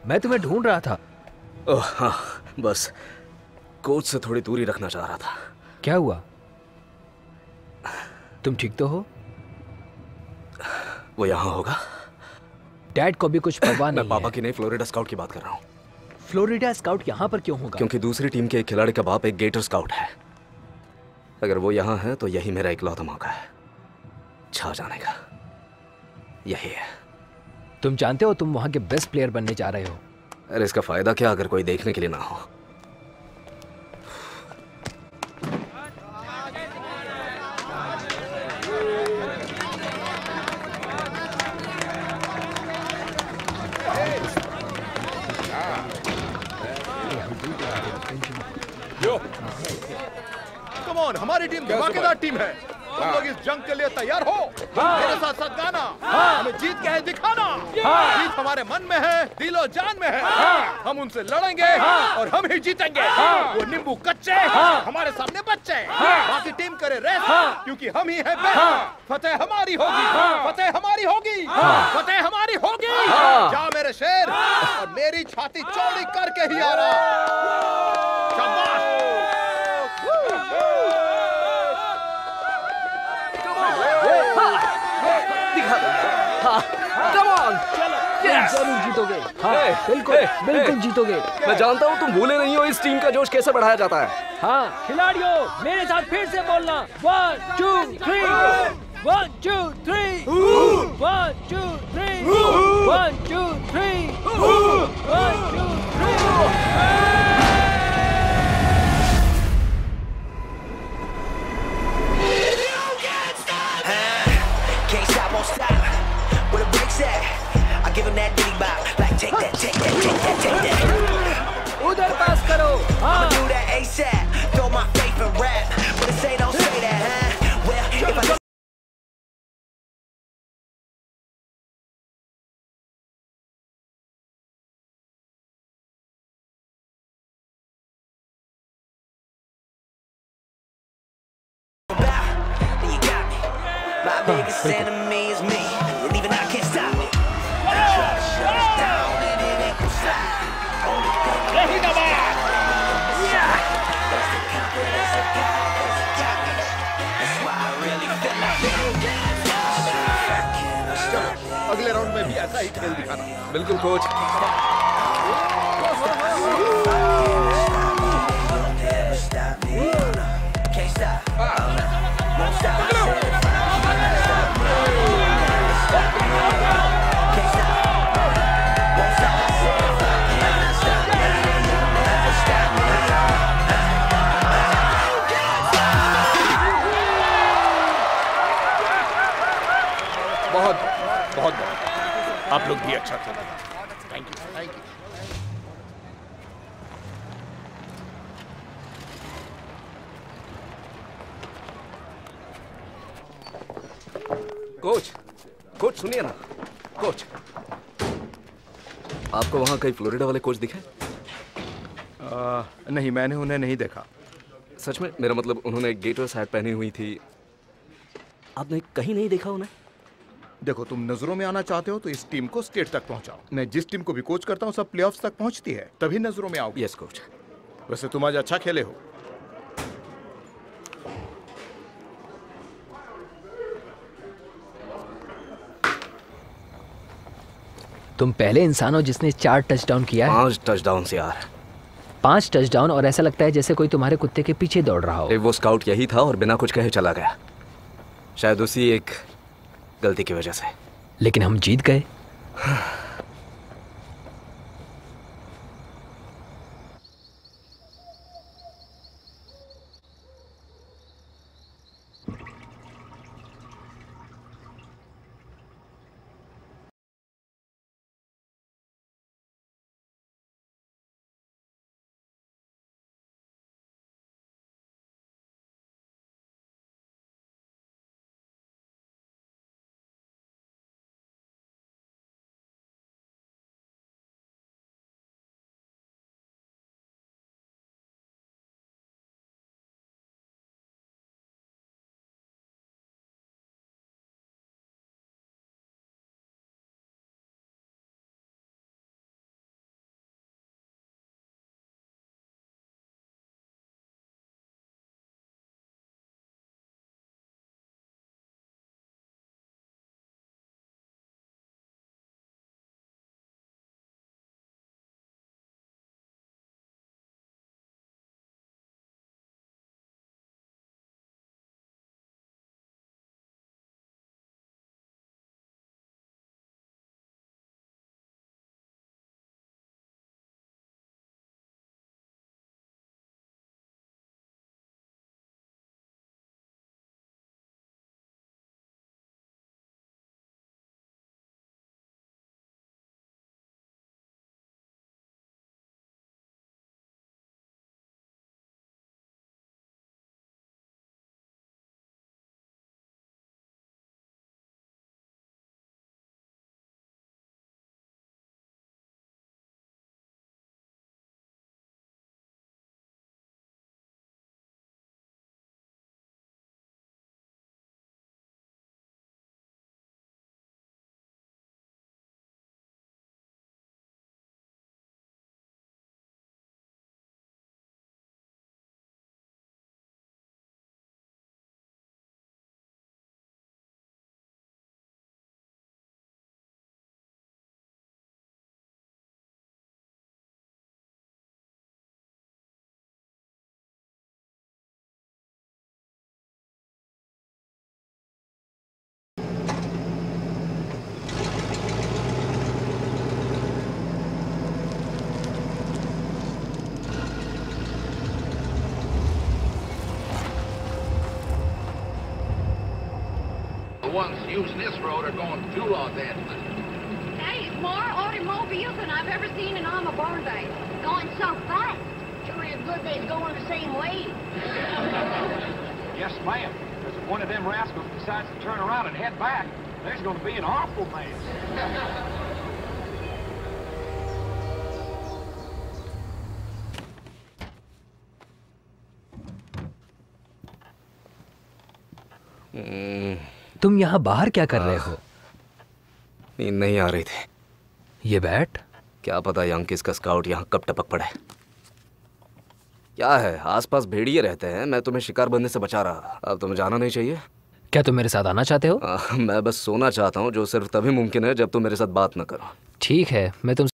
मैं तुम्हें ढूंढ रहा था। ओह हाँ, बस कोच से थोड़ी दूरी रखना चाह रहा था। क्या हुआ? तुम ठीक तो हो? वो यहाँ होगा? डैड को भी कुछ परवाह नहीं मैं पापा है। की नहीं, फ्लोरिडा स्काउट की बात कर रहा हूँ। फ्लोरिडा स्काउट यहाँ पर क्यों होगा? क्योंकि दूसरी टीम के एक खिलाड़ी का बाप एक गेटर स्काउट है। अगर वो यहाँ है तो यही मेरा इकलौता मौका है छा जाने का। यही है। तुम जानते हो तुम वहाँ के बेस्ट प्लेयर बनने जा रहे हो। अरे इसका फायदा क्या अगर कोई देखने के लिए ना हो। कम ऑन, हमारी टीम धमाकेदार टीम है। तुम लोग इस जंग के लिए तैयार हो? मेरे साथ साथ गाना। हमें जीत के है दिखाना। जीत हमारे मन में है, दिलो जान में है। हम उनसे लड़ेंगे और हम ही जीतेंगे। वो नींबू कच्चे, हमारे सामने बच्चे। बाकी टीम करे रेस, क्योंकि हम ही है बेस्ट। फतेह हमारी होगी, फतेह हमारी होगी, फतेह हमारी होगी। जा मेरे शेर, और मेरी छाती चौड़ी करके ही आ रहा। शाबाश। जरूर जीतोगे। हाँ, बिल्कुल बिल्कुल जीतोगे। मैं जानता हूँ तुम भूले नहीं हो इस टीम का जोश कैसे बढ़ाया जाता है। हाँ खिलाड़ियों, मेरे साथ फिर से बोलना। 1 2 3 1 2 3 1 2 3 1 2 3 1 2 3। Can't stop, won't stop. Where the bricks at? I give him that diddy bop. Like take that, take that, take that, take that. उधर पास करो। I'ma do that ASAP. Throw my faith in rap. But it say don't say that, huh? Well, if I then you got me. My biggest enemy is me. And even I can't stop me. Try to shut us down and it ain't gon' stop. Only thing यही दबा। that's the confidence I got. That's why I really feel like अगले round में भी ऐसा ही खेल दिखाना। बिल्कुल कोच। never stop me. Can't stop. Won't stop. Can't stop. Won't stop. Never stop me. बहुत बहुत बहुत। आप लोग भी अच्छा खेले। Thank you, thank you. Coach, coach सुनिए ना। कोच, आपको वहाँ कई फ्लोरिडा वाले कोच दिखे? नहीं, मैंने उन्हें नहीं देखा। सच में? मेरा मतलब उन्होंने गेटर्स हैट पहनी हुई थी। आपने कहीं नहीं देखा उन्हें? देखो, तुम नजरों में आना चाहते हो तो इस टीम को स्टेट तक पहुंचाओ। मैं जिस टीम को भी कोच करता हूँ सब प्लेऑफ्स तक पहुंचती है, तभी नजरों में आओगे। Yes coach. वैसे तुम आज अच्छा खेले हो। तुम पहले इंसान हो जिसने 4 टचडाउन किया है। 5 टचडाउन से यार। 5 टचडाउन, और ऐसा लगता है जैसे कोई तुम्हारे कुत्ते के पीछे दौड़ रहा हो। वो स्काउट यही था और बिना कुछ कहे चला गया। शायद उसी एक गलती की वजह से। लेकिन हम जीत गए। ones using this road are going to Los Angeles. Hey, more automobiles than I've ever seen in Alma Barday. Going so fast. Sure is good they's going the same way. Yes, ma'am. Because if one of them rascals decides to turn around and head back, there's going to be an awful mess. तुम यहाँ बाहर क्या कर रहे हो? नींद नहीं आ रही थी। ये बैट? क्या पता यंकिस का स्काउट यहाँ कब टपक पड़े। क्या है, आसपास भेड़िए रहते हैं। मैं तुम्हें शिकार बनने से बचा रहा। अब तुम्हें जाना नहीं चाहिए। क्या तुम मेरे साथ आना चाहते हो? मैं बस सोना चाहता हूँ, जो सिर्फ तभी मुमकिन है जब तुम मेरे साथ बात न करो। ठीक है, मैं तुम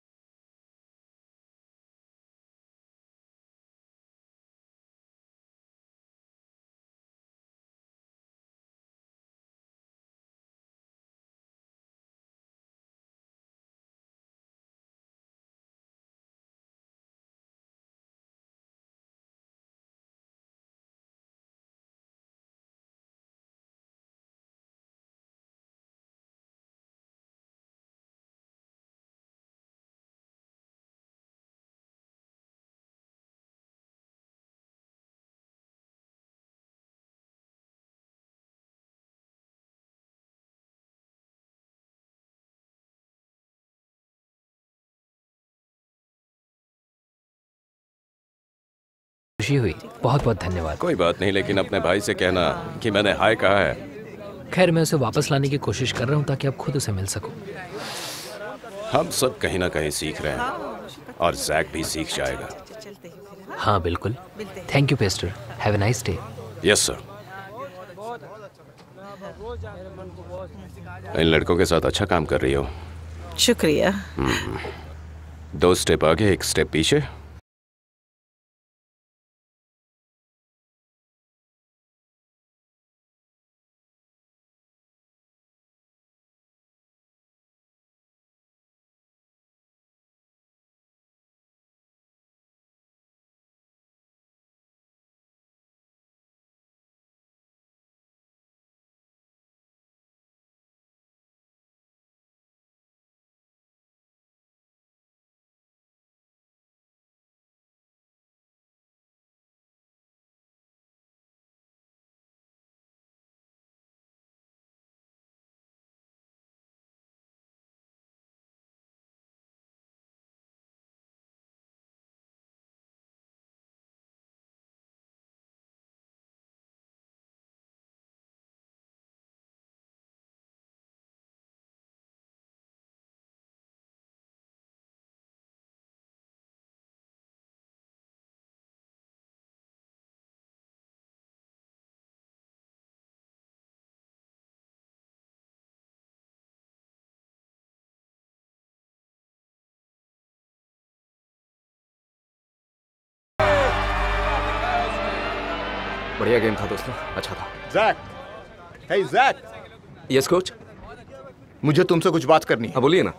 खुशी हुई। बहुत बहुत धन्यवाद। कोई बात नहीं, लेकिन अपने भाई से कहना कि मैंने हाय कहा है। खैर, मैं उसे वापस लाने की कोशिश कर रहा हूँ ताकि आप खुद उसे मिल सको। हम सब कहीं ना कहीं सीख रहे हैं और जैक भी सीख जाएगा। हाँ बिल्कुल। Thank you pastor. Have a nice day. Yes sir. इन लड़कों के साथ अच्छा काम कर रही हो। शुक्रिया। 2 स्टेप आगे 1 स्टेप पीछे। बढ़िया गेम था दोस्तों, अच्छा था। Jack, hey Jack. Yes coach. मुझे तुमसे कुछ बात करनी है। हाँ बोलिए ना।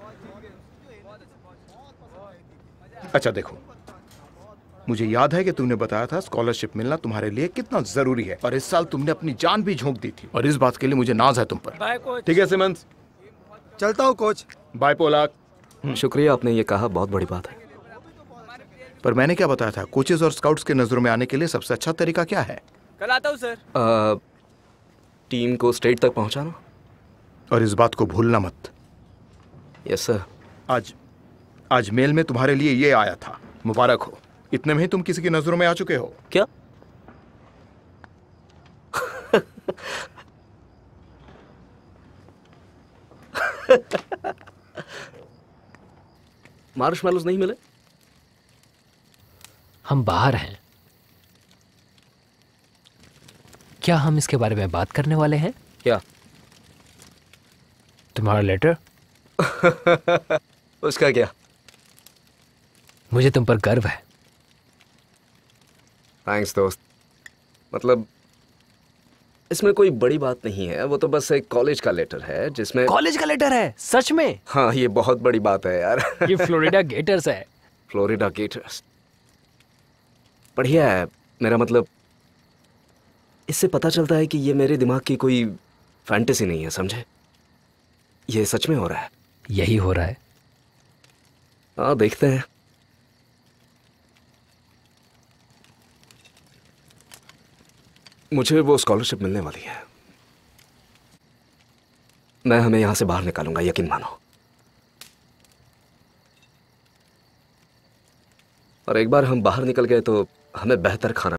अच्छा देखो, मुझे याद है कि तुमने बताया था स्कॉलरशिप मिलना तुम्हारे लिए कितना जरूरी है, और इस साल तुमने अपनी जान भी झोंक दी थी, और इस बात के लिए मुझे नाज है तुम पर। ठीक है सिमंस, चलता हूँ कोच। Bye Pollock. शुक्रिया, आपने ये कहा, बहुत बड़ी बात है। पर मैंने क्या बताया था, कोचेस और स्काउट्स के नजरों में आने के लिए सबसे अच्छा तरीका क्या है? कल आता हूँ सर। टीम को स्टेट तक पहुंचाना, और इस बात को भूलना मत। Yes sir. आज मेल में तुम्हारे लिए ये आया था, मुबारक हो। इतने में ही तुम किसी की नजरों में आ चुके हो। क्या? मार्शमैलोज नहीं मिले? हम बाहर हैं। क्या हम इसके बारे में बात करने वाले हैं? क्या? तुम्हारा लेटर? उसका क्या? मुझे तुम पर गर्व है। थैंक्स दोस्त। मतलब इसमें कोई बड़ी बात नहीं है, वो तो बस एक कॉलेज का लेटर है जिसमें। कॉलेज का लेटर है? सच में? हाँ, ये बहुत बड़ी बात है यार। ये फ्लोरिडा गेटर्स है। फ्लोरिडा गेटर्स बढ़िया है। मेरा मतलब इससे पता चलता है कि ये मेरे दिमाग की कोई फैंटेसी नहीं है, समझे? ये सच में हो रहा है। यही हो रहा है। हाँ, देखते हैं। मुझे वो स्कॉलरशिप मिलने वाली है। मैं हमें यहां से बाहर निकालूंगा, यकीन मानो। और एक बार हम बाहर निकल गए तो हमें बेहतर खाना।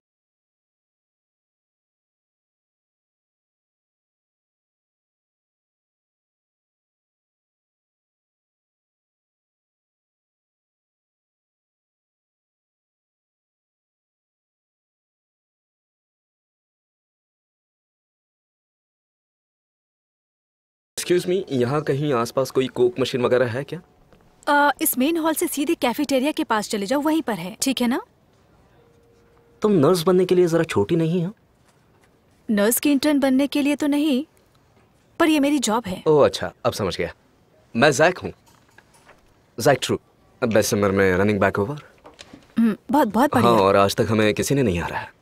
एक्सक्यूज मी, यहाँ कहीं आसपास कोई कोक मशीन वगैरह है क्या? इस मेन हॉल से सीधे कैफेटेरिया के पास चले जाओ, वहीं पर है, ठीक है ना? तुम नर्स बनने के लिए जरा छोटी नहीं हो? नर्स की इंटर्न बनने के लिए तो नहीं, पर ये मेरी जॉब है। ओह अच्छा, अब समझ गया। मैं जैक हूँ, जैक ट्रू, बेस्ट समर में रनिंग बैक ओवर। बहुत बहुत बढ़िया। हाँ, और आज तक हमें किसी ने नहीं हारा है।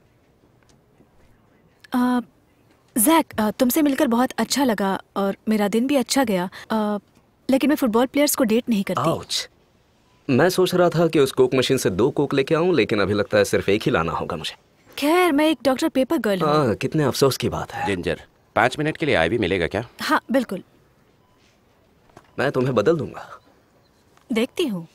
जैक, तुमसे मिलकर बहुत अच्छा लगा और मेरा दिन भी अच्छा गया, लेकिन मैं फुटबॉल प्लेयर्स को डेट नहीं करती। आउच। मैं सोच रहा था कि उस कोक मशीन से 2 कोक लेके आऊं, लेकिन अभी लगता है सिर्फ एक ही लाना होगा मुझे। खैर, मैं एक डॉक्टर पेपर गर्ल हूँ। हाँ, कितने अफसोस की बात है। जिंजर, 5 मिनट के लिए आईवी मिलेगा क्या? हाँ बिल्कुल। मैं तुम्हें बदल दूंगा। देखती हूँ।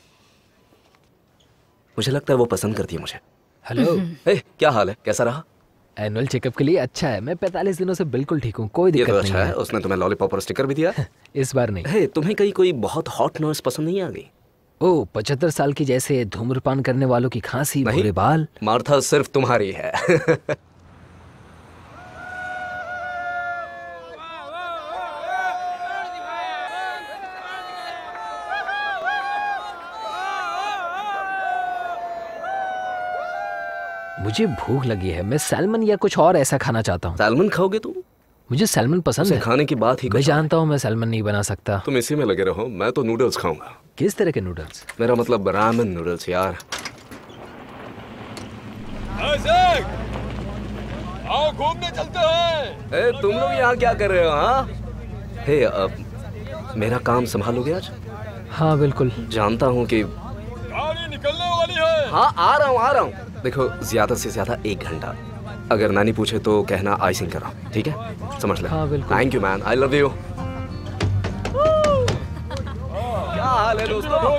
मुझे लगता है वो पसंद करती है मुझे। हेलो। क्या हाल है, कैसा रहा? एनुअल चेकअप के लिए अच्छा है। मैं 45 दिनों से बिल्कुल ठीक हूँ, कोई दिक्कत नहीं है। उसने तुम्हें लॉलीपॉप और स्टिकर भी दिया? इस बार नहीं। तुम्हें कहीं कोई बहुत हॉट नर्स पसंद नहीं आ गई? ओह, 75 साल की जैसे धूम्रपान करने वालों की खांसी, भूरे बाल। मार्था सिर्फ तुम्हारी है। मुझे भूख लगी है, मैं सैल्मन या कुछ और ऐसा खाना चाहता हूँ। सैल्मन खाओगे तुम? मुझे सैल्मन पसंद है। खाने की बात ही मैं जानता हूँ मैं सैल्मन नहीं बना सकता। तुम इसी में लगे रहो, मैं तो नूडल्स खाऊंगा। किस तरह के नूडल्स? मेरा मतलब रामेन नूडल्स यार। आओ घूमने चलते हैं। तुम लोग यहाँ क्या कर रहे हो? हाँ, मेरा काम संभालोगे आज? हाँ बिल्कुल। जानता हूँ कि गाड़ी निकलने वाली है। हाँ, आ रहा हूँ। देखो, ज्यादा से ज्यादा 1 घंटा। अगर नानी पूछे तो कहना आइसिंग करा, ठीक है? समझ ले। हाँ बिल्कुल। Thank you man, I love you. क्या हाल है दोस्तों?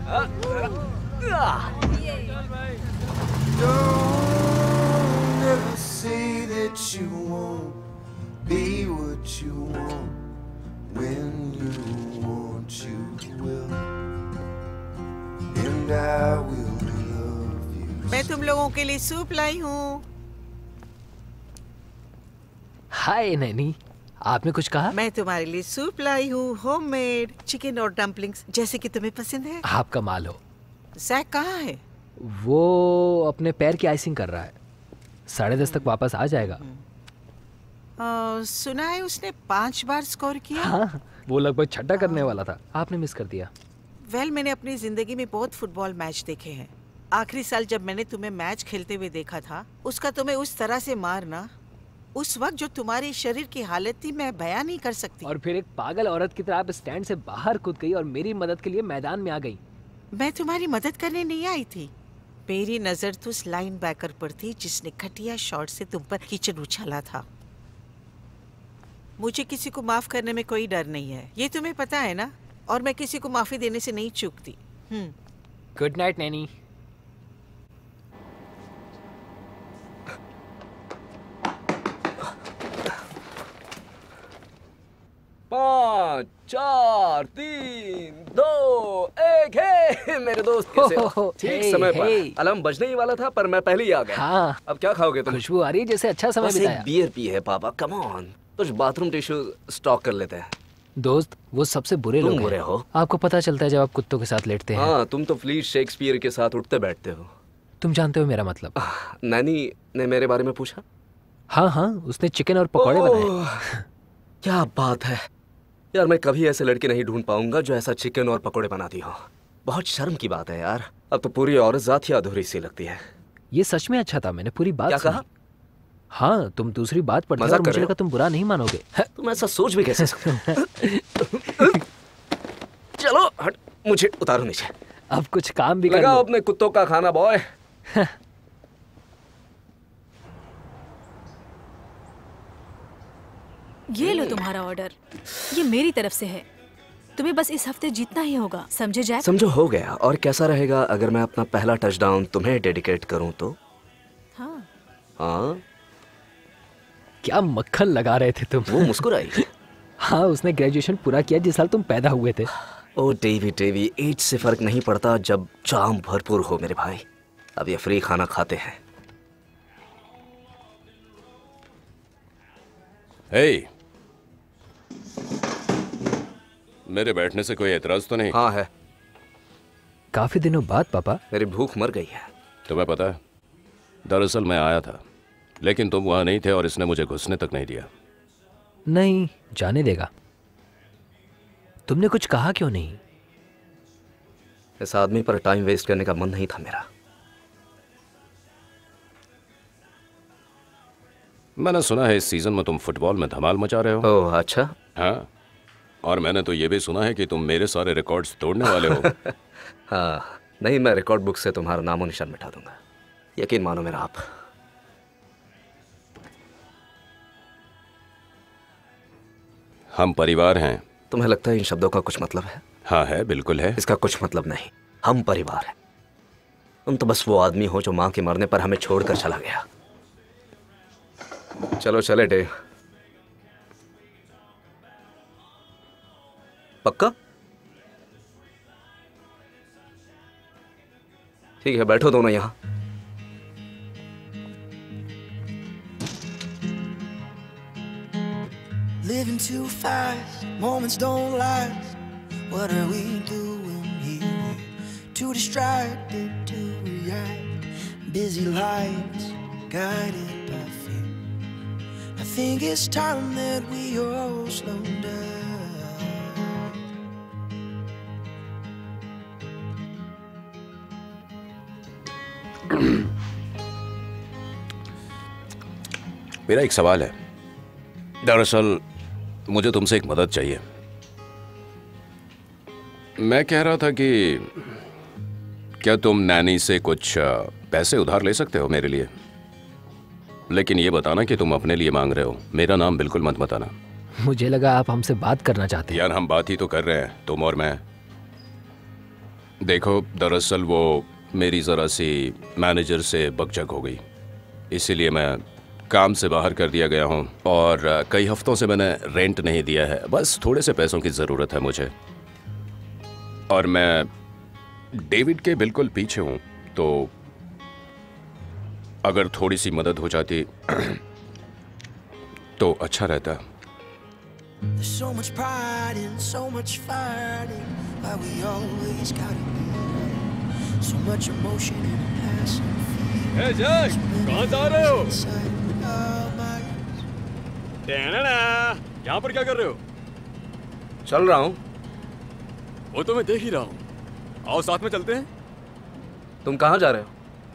मैं तुम लोगों के लिए सूप लाई हूँ। हाय नैनी, आपने कुछ कहा? मैं तुम्हारे लिए सूप लाई हूँ, होममेड चिकन और डम्पलिंग्स, जैसे कि तुम्हें पसंद है। आप कमाल हो। जैक कहाँ है? वो अपने पैर की आइसिंग कर रहा है, 10:30 तक वापस आ जाएगा। सुना है उसने 5 बार स्कोर किया। हाँ, वो लगभग छठा करने वाला था, आपने मिस कर दिया। मैंने अपनी जिंदगी में बहुत फुटबॉल मैच देखे हैं। आखिरी साल जब मैंने तुम्हें मैच खेलते हुए देखा था, उसका तुम्हें उस तरह से मारना, उस वक्त जो तुम्हारे शरीर की हालत थी, मैं बयान नहीं कर सकती। और फिर एक पागल औरत की तरह आप स्टैंड से बाहर कूद गई और मेरी मदद के लिए मैदान में आ गई। मैं तुम्हारी मदद करने नहीं आई थी। मेरी नजर तो उस लाइन बैकर पर थी जिसने घटिया शॉट से तुम पर कीचड़ उछाला था। मुझे किसी को माफ करने में कोई डर नहीं है, ये तुम्हें पता है ना, और मैं किसी को माफी देने से नहीं चूकती। Good night Naini. पाँच, 4, 3, 2, 1। हे मेरे दोस्त, कैसे हो? ठीक समय पर। अलार्म बजने ही वाला था पर मैं पहले ही आ गया। हाँ। अब क्या खाओगे तुम? खुशबू आ रही है जैसे अच्छा समय बिताया। बियर पी है पापा, कम ऑन। कुछ बाथरूम टिश्यू स्टॉक कर लेते हैं। दोस्त, वो सबसे बुरे लोग हैं। बुरे हो? आपको पता चलता है जब आप कुत्तों के साथ लेटते हैं। हाँ, तुम तो फ्लीट शेक्सपियर के साथ उठते बैठते हो। तुम जानते हो मेरा मतलब। नैनी ने मेरे बारे में पूछा? हाँ, उसने चिकन और पकौड़े बनाए। क्या बात है यार, मैं कभी ऐसे लड़के नहीं ढूंढ पाऊंगा जो ऐसा चिकन और पकौड़े बनाती हो। बहुत शर्म की बात है यार, अब तो पूरी औरत जात ही अधूरी सी लगती है। ये सच में अच्छा था, मैंने पूरी बात क्या कहा? हाँ, तुम दूसरी बात पढ़ते हो मजाक और कर मुझे रहे लगा तुम बुरा नहीं मानोगे। तुम ऐसा सोच भी कैसे सकते हो? चलो हट, मुझे उतारो नीचे। अब कुछ काम भी कर लगाओ लो। अपने कुत्तों का खाना बॉय। ये लो तुम्हारा ऑर्डर, ये मेरी तरफ से है। तुम्हें बस इस हफ्ते जीतना ही होगा, समझे जैक? समझो हो गया। और कैसा रहेगा अगर मैं अपना पहला टचडाउन तुम्हें डेडिकेट करूं तो? हाँ। हाँ? क्या मक्खन लगा रहे थे तुम। वो मुस्कुराई। हाँ, उसने ग्रेजुएशन पूरा किया जिस साल तुम पैदा हुए थे। ओ डेवी, एज से फर्क नहीं पड़ता जब चाम भरपूर हो मेरे भाई। अब ये फ्री खाना खाते हैं। हे, मेरे बैठने से कोई एतराज तो नहीं? हाँ है। काफी दिनों बाद पापा। मेरी भूख मर गई है। तुम्हें पता है, दरअसल मैं आया था, लेकिन तुम वहां नहीं थे और इसने मुझे घुसने तक नहीं दिया। नहीं, जाने देगा। तुमने कुछ कहा क्यों नहीं? इस आदमी पर टाइम वेस्ट करने का मन नहीं था मेरा। मैंने सुना है इस सीजन में तुम फुटबॉल में धमाल मचा रहे हो। ओह अच्छा। हाँ, और मैंने तो ये भी सुना है कि तुम मेरे सारे रिकॉर्ड्स तोड़ने वाले हो। हाँ, नहीं, मैं रिकॉर्ड बुक से तुम्हारा नामो निशान मिटा दूंगा, यकीन मानो मेरा आप। हम परिवार हैं। तुम्हें लगता है इन शब्दों का कुछ मतलब है? हाँ है, बिल्कुल है। इसका कुछ मतलब नहीं। हम परिवार हैं। तुम तो बस वो आदमी हो जो मां के मरने पर हमें छोड़कर चला गया। चलो चले डेव। पक्का? ठीक है, बैठो दोनों यहां। Living too fast, moments don't last. What are we doing here? Too distracted to react. Busy lives guided by fear. I think it's time that we all slow down. मेरा एक सवाल है। दरअसल मुझे तुमसे एक मदद चाहिए। मैं कह रहा था कि क्या तुम नैनी से कुछ पैसे उधार ले सकते हो मेरे लिए? लेकिन ये बताना कि तुम अपने लिए मांग रहे हो, मेरा नाम बिल्कुल मत बताना। मुझे लगा आप हमसे बात करना चाहते हैं। यार हम बात ही तो कर रहे हैं, तुम और मैं। देखो, दरअसल वो मेरी ज़रा सी मैनेजर से बकझक हो गई, इसीलिए मैं काम से बाहर कर दिया गया हूँ और कई हफ्तों से मैंने रेंट नहीं दिया है। बस थोड़े से पैसों की ज़रूरत है मुझे, और मैं डेविड के बिल्कुल पीछे हूँ, तो अगर थोड़ी सी मदद हो जाती तो अच्छा रहता। There's so much pride and so much fighting, why we always gotta be so much emotion and passion. Hey Jack, कहाँ जा रहे हो? यहाँ पर क्या कर रहे हो? चल रहा हूँ। वो तो मैं देख ही रहा हूँ। आओ साथ में चलते हैं। तुम कहाँ जा रहे हो?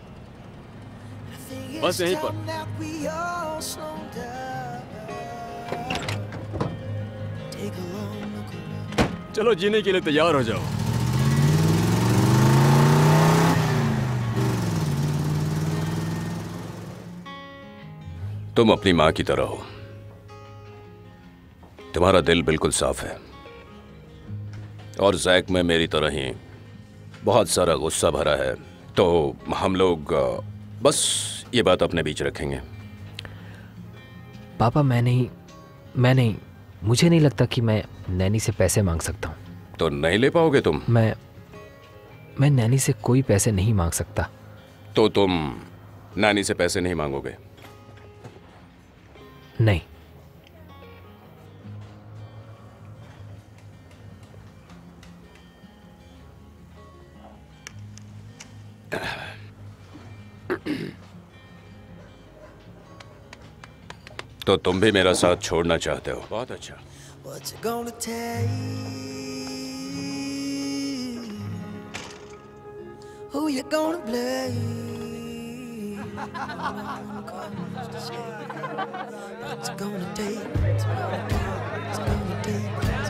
बस यहीं पर। चलो जीने के लिए तैयार हो जाओ। तुम अपनी माँ की तरह हो, तुम्हारा दिल बिल्कुल साफ है, और जैक में मेरी तरह ही बहुत सारा गुस्सा भरा है। तो हम लोग बस ये बात अपने बीच रखेंगे। पापा मैं नहीं, मुझे नहीं लगता कि मैं नैनी से पैसे मांग सकता हूँ। तो नहीं ले पाओगे तुम? मैं नैनी से कोई पैसे नहीं मांग सकता। तो तुम नैनी से पैसे नहीं मांगोगे? नहीं। तो तुम भी मेरा साथ छोड़ना चाहते हो? बहुत अच्छा। What's it gonna take? Who you gonna blame? It's gonna take, it's gonna take, it's gonna take, it's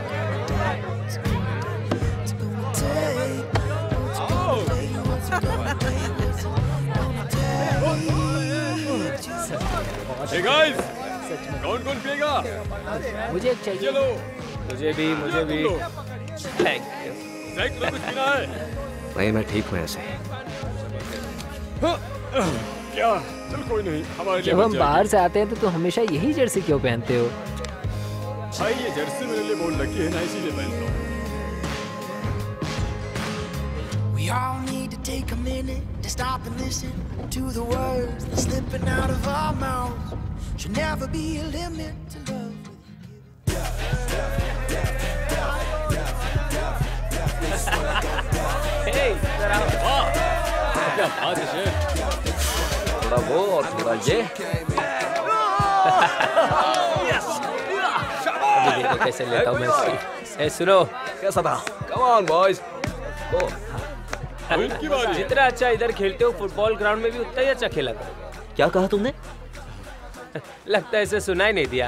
gonna take, it's gonna take, what's it gonna take, what's it gonna take. Hey guys, कौन पिएगा? मुझे एक चाहिए। चलो। मुझे भी। Thank you. Jack तुम्हें कुछ पीना है? नहीं, मैं ठीक हूँ ऐसे। क्या? चल कोई नहीं, हमारे लिए जब हम बाहर से आते हैं तो हमेशा यही जर्सी क्यों पहनते हो? भाई ये जर्सी मेरे लिए बहुत लकी है ना, इसीलिए पहनता हूँ। We all need to take a minute to stop and listen to the words that's slipping out of our mouths. Should never be a limit to love. Hey, जरा क्या बात है शेर? थोड़ा वो और थोड़ा ये। अभी देखो कैसे लेता हूँ मैं इसकी। ए सुनो, कैसा था? Come on boys. जितना अच्छा इधर खेलते हो फुटबॉल ग्राउंड में भी उतना ही अच्छा खेला करो। क्या कहा तुमने? लगता है इसे सुना ही नहीं दिया।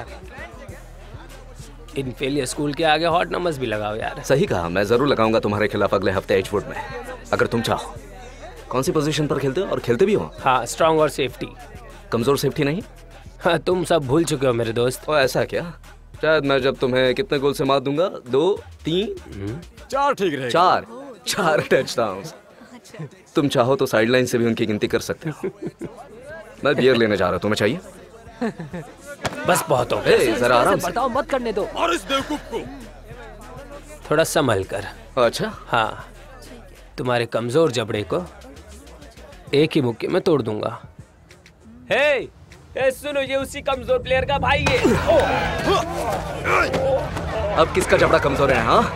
इन फेलियर स्कूल के आगे हॉट नंबर्स भी लगाओ यार। सही कहा, मैं जरूर लगाऊंगा तुम्हारे खिलाफ अगले हफ्ते एजवुड में, अगर तुम चाहो। कौन सी पोजीशन पर खेलते हो और खेलते भी हो? हाँ, स्ट्रांग और सेफ्टी। कमजोर सेफ्टी नहीं? हाँ, तुम सब भूल चुके हो मेरे दोस्त। ओ ऐसा क्या? शायद मैं जब तुम्हें कितने गोल से मार दूंगा, 2, 3, 4 ठीक रहेगा। 4 टचडाउन्स। तुम चाहो तो साइडलाइन से भी उनकी गिनती कर सकते हो। मैं बियर लेने जा रहा हूँ, तुम्हें चाहिए? बस बहुत हो गया। जरा आराम से बताओ, मत करने दो। और इस बेवकूफ को थोड़ा संभल कर। अच्छा? हाँ, तुम्हारे कमजोर जबड़े को एक ही मुक्के में तोड़ दूंगा। हे, सुनो, ये उसी कमजोर प्लेयर का भाई है। अब किसका जबड़ा कमजोर है? हाँ,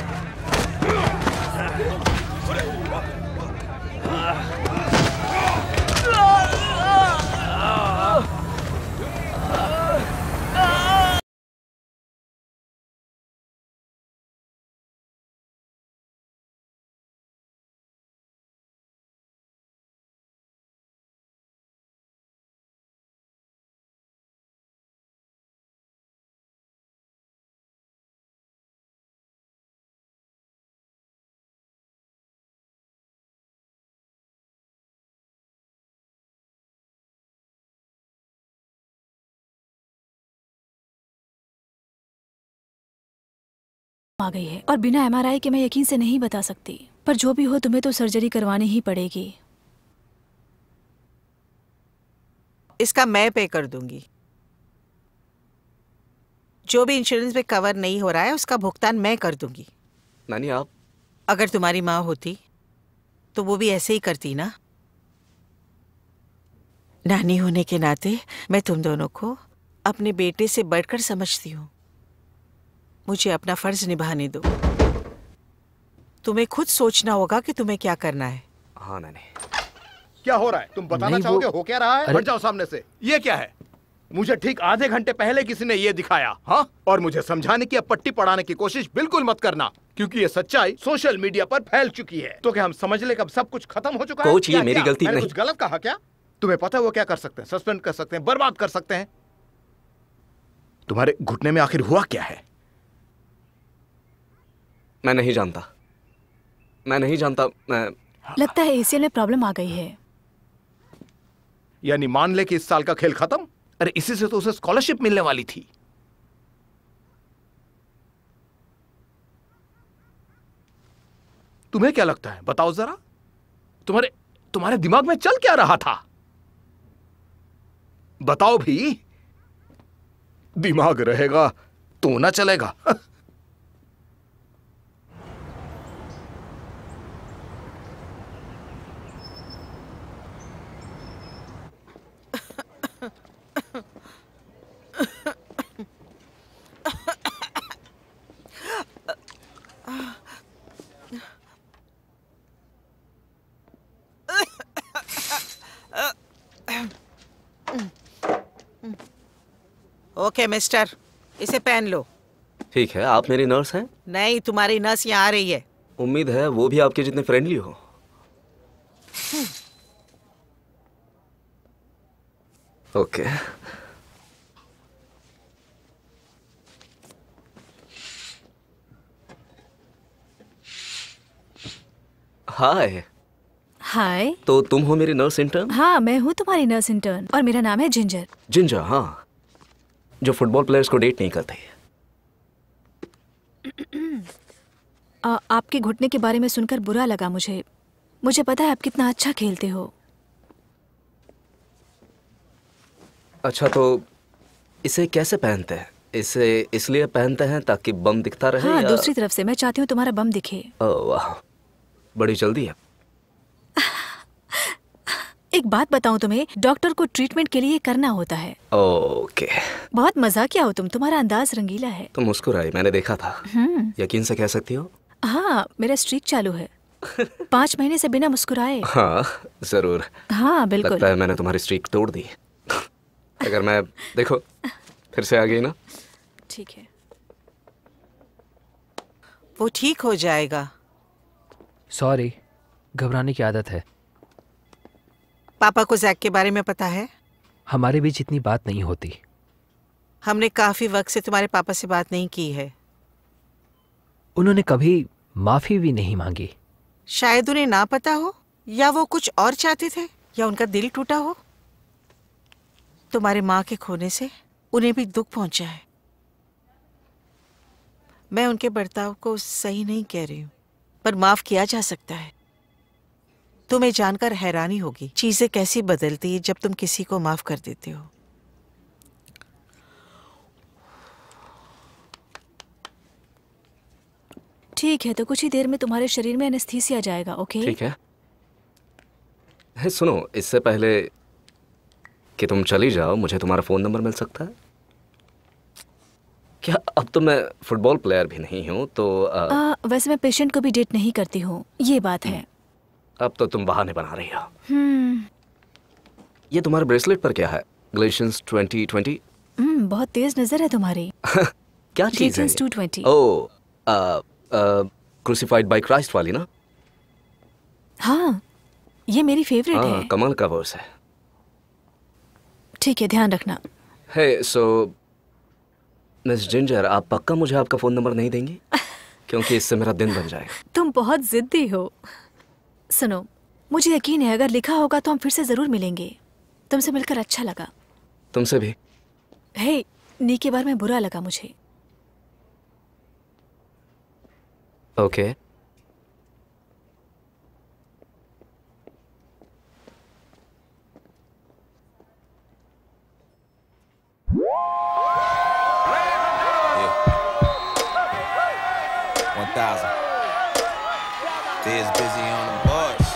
आ गई है और बिना एमआरआई के मैं यकीन से नहीं बता सकती, पर जो भी हो तुम्हें तो सर्जरी करवानी ही पड़ेगी। इसका मैं पे कर दूंगी। जो भी इंश्योरेंस में कवर नहीं हो रहा है उसका भुगतान मैं कर दूंगी। नानी आप? अगर तुम्हारी माँ होती तो वो भी ऐसे ही करती ना। नानी होने के नाते मैं तुम दोनों को अपने बेटे से बढ़कर समझती हूँ। मुझे अपना फर्ज निभाने दो। तुम्हें खुद सोचना होगा कि तुम्हें क्या करना है। हाँ नानी। क्या हो रहा है? तुम बताना चाहोगे हो क्या रहा है? हट जाओ सामने से। ये क्या है? मुझे ठीक आधे घंटे पहले किसी ने ये दिखाया। हाँ, और मुझे समझाने की, अब पट्टी पढ़ाने की कोशिश बिल्कुल मत करना, क्योंकि ये सच्चाई सोशल मीडिया पर फैल चुकी है। तो क्या हम समझ ले कब सब कुछ खत्म हो चुका है? कोच, ये मेरी गलती नहीं। कुछ गलत कहा क्या? तुम्हें पता है वो क्या कर सकते हैं? सस्पेंड कर सकते हैं, बर्बाद कर सकते हैं। तुम्हारे घुटने में आखिर हुआ क्या है? मैं नहीं जानता। मैं लगता है एसीएल में प्रॉब्लम आ गई है। यानी मान ले कि इस साल का खेल खत्म। अरे इसी से तो उसे स्कॉलरशिप मिलने वाली थी। तुम्हें क्या लगता है? बताओ जरा, तुम्हारे दिमाग में चल क्या रहा था? बताओ भी। दिमाग रहेगा तो ना चलेगा। ओके मिस्टर, इसे पहन लो। ठीक है। आप मेरी नर्स हैं? नहीं, तुम्हारी नर्स यहाँ आ रही है। उम्मीद है वो भी आपके जितने फ्रेंडली हो। ओके। हाय। हाय। तो तुम हो मेरी नर्स इंटर्न? हाँ, मैं हूँ तुम्हारी नर्स इंटर्न और मेरा नाम है जिंजर। जिंजर, हाँ, जो फुटबॉल प्लेयर्स को डेट नहीं करते। आपके घुटने के बारे में सुनकर बुरा लगा मुझे। मुझे पता है आप कितना अच्छा खेलते हो। अच्छा, तो इसे कैसे पहनते हैं? इसे इसलिए पहनते हैं ताकि बम दिखता रहे? हाँ, या... दूसरी तरफ से मैं चाहती हूँ तुम्हारा बम दिखे। ओह वाह, बड़ी जल्दी है। एक बात बताऊं तुम्हें, डॉक्टर को ट्रीटमेंट के लिए करना होता है। ओके। बहुत मजाकिया हो तुम, तुम्हारा अंदाज रंगीला है। तुम मुस्कुराई, मैंने देखा था। यकीन से कह सकती हो? हाँ, मेरा स्ट्रीक चालू है 5 महीने से बिना मुस्कुराए। हाँ जरूर। हाँ बिल्कुल। लगता है मैंने तुम्हारी स्ट्रीक तोड़ दी। अगर मैं देखो फिर से आ गई ना। ठीक है, वो ठीक हो जाएगा। सॉरी, घबराने की आदत है। पापा को जैक के बारे में पता है? हमारे बीच इतनी बात नहीं होती। हमने काफी वक्त से तुम्हारे पापा से बात नहीं की है। उन्होंने कभी माफी भी नहीं मांगी। शायद उन्हें ना पता हो, या वो कुछ और चाहते थे, या उनका दिल टूटा हो। तुम्हारे माँ के खोने से उन्हें भी दुख पहुंचा है। मैं उनके बर्ताव को सही नहीं कह रही हूँ, पर माफ किया जा सकता है। तुम्हें जानकर हैरानी होगी चीजें कैसी बदलती है जब तुम किसी को माफ कर देते हो। ठीक है, तो कुछ ही देर में तुम्हारे शरीर में एनेस्थीसिया जाएगा। ओके? ठीक है। है, सुनो, इससे पहले कि तुम चली जाओ, मुझे तुम्हारा फोन नंबर मिल सकता है क्या? अब तो मैं फुटबॉल प्लेयर भी नहीं हूँ तो वैसे मैं पेशेंट को भी डेट नहीं करती हूँ, ये बात है। अब तो तुम बहाने बना रही हो। ये तुम्हारे ब्रेसलेट पर क्या है? ग्लेशियंस 2020? बहुत तेज नजर है तुम्हारी। क्या चीज है? 220। ओह, क्रूसिफाइड बाय क्राइस्ट वाली ना? हाँ, ये मेरी फेवरेट है। कमाल का वर्स है। ठीक है, ध्यान रखना। हे, सो मिस जिंजर, आप पक्का मुझे आपका फोन नंबर नहीं देंगी? क्योंकि इससे मेरा दिन बन जाएगा। तुम बहुत जिद्दी हो। सुनो, मुझे यकीन है अगर लिखा होगा तो हम फिर से जरूर मिलेंगे। तुमसे मिलकर अच्छा लगा। तुमसे भी। हे, नी के बारे में बुरा लगा मुझे। Okay. Is busy on the boards.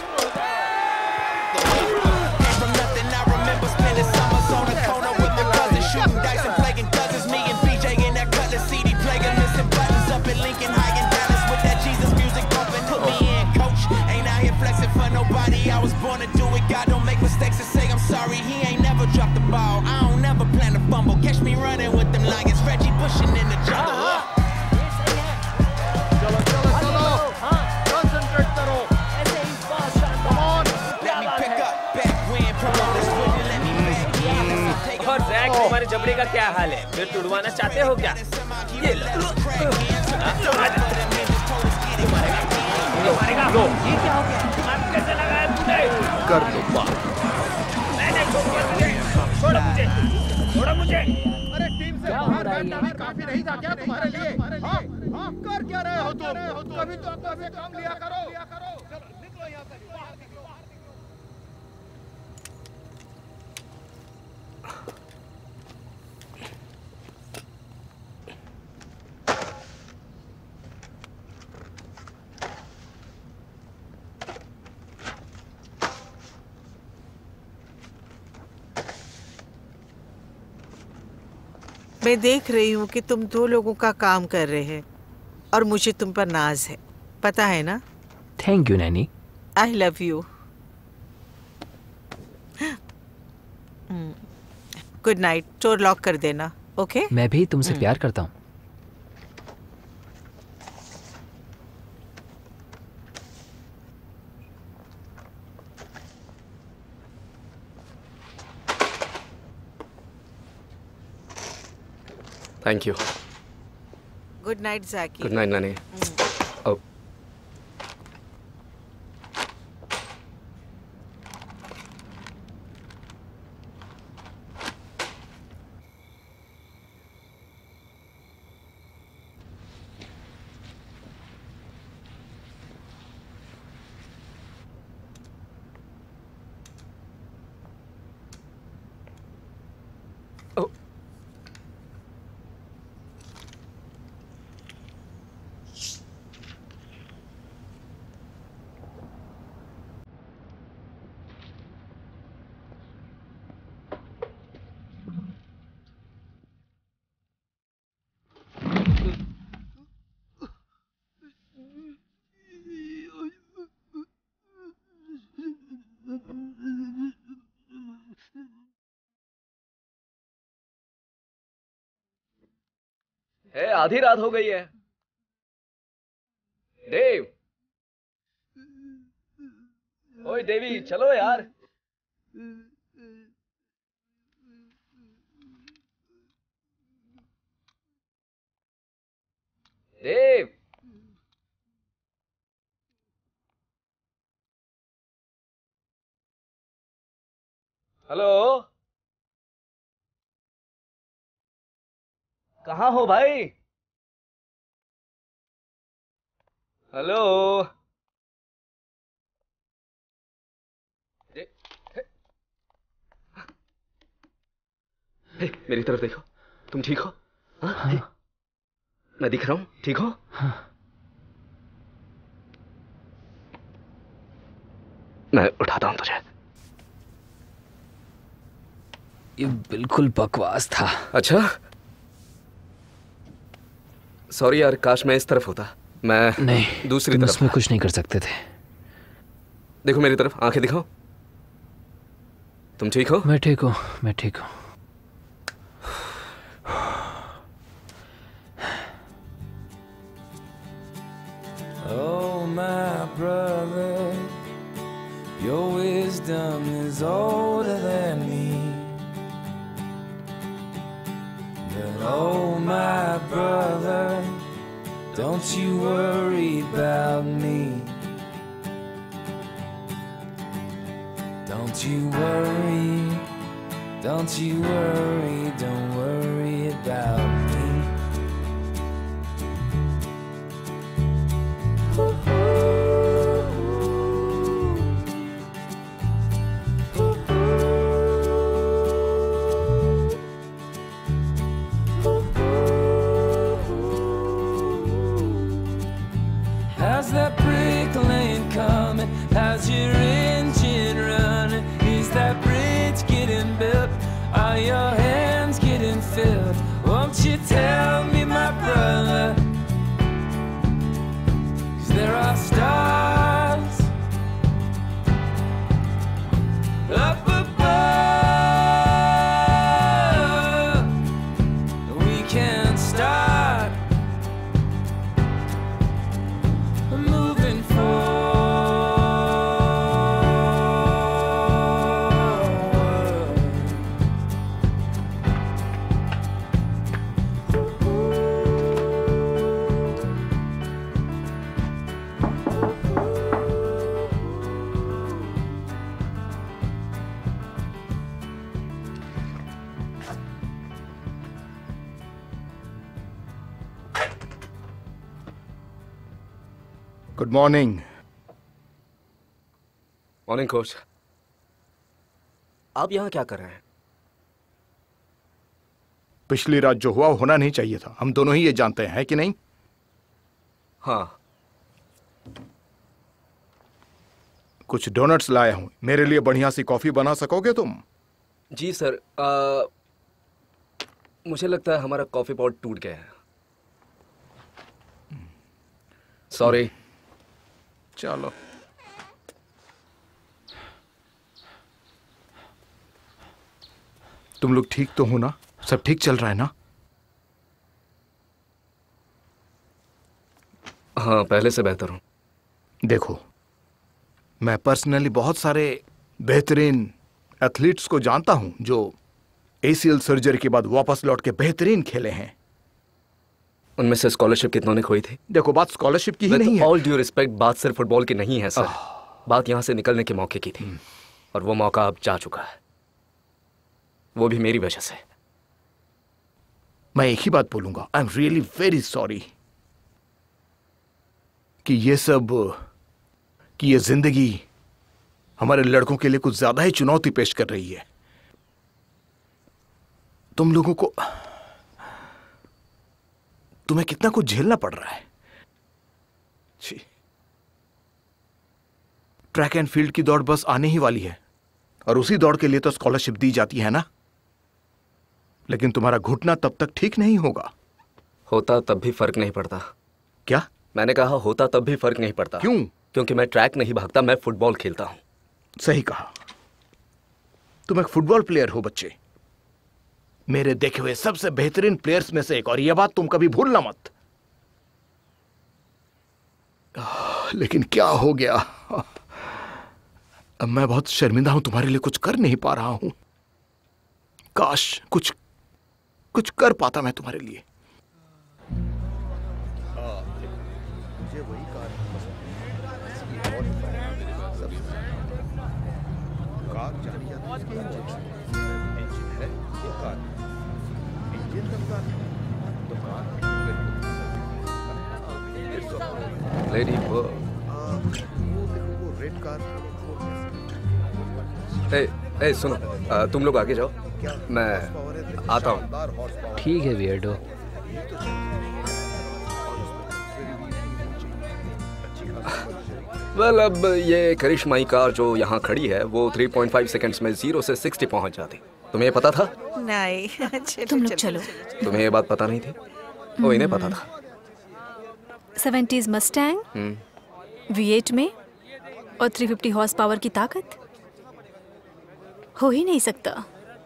Came from nothing, I remember spending summers on the corner with my cousins, shooting dice and playing cousins. Me and BJ in that Cutlass CD playing, missing buttons up in Lincoln High in Dallas with that Jesus music bumping. Put me in, coach. Ain't out here flexing for nobody. I was born to do it. God don't make mistakes and say I'm sorry. He ain't never dropped the ball. I don't never plan to fumble. Catch me running with them lions. Reggie Bushing in the jungle. और Jack, तुम्हारी जबड़े का क्या हाल है? फिर तुड़वाना चाहते हो क्या? ये लो। ये क्या हो गया? कैसे लगाया तुमने? कर लो बात। मैंने छोड़ा मुझे। अरे टीम से बाहर रहना काफी नहीं था क्या तुम्हारे लिए? हाँ? कर क्या रहे हो तुम? कभी तो अपने काम लिया करो। चलो निकलो यहाँ से। मैं देख रही हूँ कि तुम 2 लोगों का काम कर रहे हैं और मुझे तुम पर नाज है, पता है ना? Thank you nanny. I love you. Good night. Door lock कर देना। ओके? मैं भी तुमसे प्यार करता हूँ। Thank you. Good night Jackie. Good night नानी। ओ आधी रात हो गई है। देव, ओए देवी, चलो यार। देव, हेलो, कहाँ हो भाई? हेलो, मेरी तरफ देखो। तुम ठीक हो? हाँ? मैं दिख रहा हूं? ठीक हो? हाँ। मैं उठाता हूं तुझे। ये बिल्कुल बकवास था। अच्छा, सॉरी यार, काश मैं इस तरफ होता। मैं नहीं, दूसरी तुम तरफ। इसमें कुछ नहीं कर सकते थे। देखो मेरी तरफ, आंखें दिखाओ। तुम ठीक हो? मैं ठीक हूँ, मैं ठीक हूँ। Oh my brother, your wisdom is older than me. But oh my brother, don't you worry about me. Don't you worry, don't you worry, don't worry about me. How's that brick lane coming? How's your engine running? Is that bridge getting built? Are your hands getting filled? Won't you tell me, my brother? 'Cause there are stars up above. We can start moving forward. Good morning. Morning coach. आप यहाँ क्या कर रहे हैं? पिछली रात जो हुआ होना नहीं चाहिए था, हम दोनों ही ये जानते हैं, कि नहीं? हाँ। कुछ डोनट्स लाया हूं, मेरे लिए बढ़िया सी कॉफी बना सकोगे तुम? जी सर। मुझे लगता है हमारा कॉफी पॉट टूट गया है। सॉरी। चलो। तुम लोग ठीक तो हो ना? सब ठीक चल रहा है ना? हाँ, पहले से बेहतर हूं। देखो, मैं पर्सनली बहुत सारे बेहतरीन एथलीट्स को जानता हूं जो ACL सर्जरी के बाद वापस लौट के बेहतरीन खेले हैं। उनमें से स्कॉलरशिप कितनों ने खोई थी? देखो, बात स्कॉलरशिप की ही नहीं है। ऑल ड्यू रिस्पेक्ट, बात सिर्फ फुटबॉल की नहीं है सर। बात यहाँ से निकलने के मौके की थी, और वो मौका अब जा चुका है, वो भी मेरी वजह से। मैं एक ही बात बोलूंगा, I am really very sorry कि ये जिंदगी हमारे लड़कों के लिए कुछ ज्यादा ही चुनौती पेश कर रही है। तुम लोगों को, तुम्हें कितना कुछ झेलना पड़ रहा है। ट्रैक एंड फील्ड की दौड़ बस आने ही वाली है, और उसी दौड़ के लिए तो स्कॉलरशिप दी जाती है ना। लेकिन तुम्हारा घुटना तब तक ठीक नहीं होगा। होता तब भी फर्क नहीं पड़ता। क्या? मैंने कहा होता तब भी फर्क नहीं पड़ता। क्यों? क्योंकि मैं ट्रैक नहीं भागता, मैं फुटबॉल खेलता हूं। सही कहा, तुम एक फुटबॉल प्लेयर हो बच्चे, मेरे देखे हुए सबसे बेहतरीन प्लेयर्स में से एक, और यह बात तुम कभी भूलना मत। लेकिन क्या हो गया, अब मैं बहुत शर्मिंदा हूं, तुम्हारे लिए कुछ कर नहीं पा रहा हूं। काश कुछ कर पाता मैं तुम्हारे लिए। मुझे वही कार जानी जाती है, इंजन है, ये कार इंजन लेडी वो रेड कार। ए सुनो, तुम लोग आगे जाओ, मैं आता हूँ। ठीक है वियर्डो। वेल, अब ये करिश्माई कार जो यहाँ खड़ी है वो 3.5 सेकंड्स में 0 से 60 पहुँच जाती। तुम्हें ये पता था? नहीं, तुम लोग चलो। तुम्हें ये बात पता नहीं थी? वो इन्हें पता था। 70s मस्टैंग V8 में और 350 हॉर्स पावर की ताकत, हो ही नहीं सकता।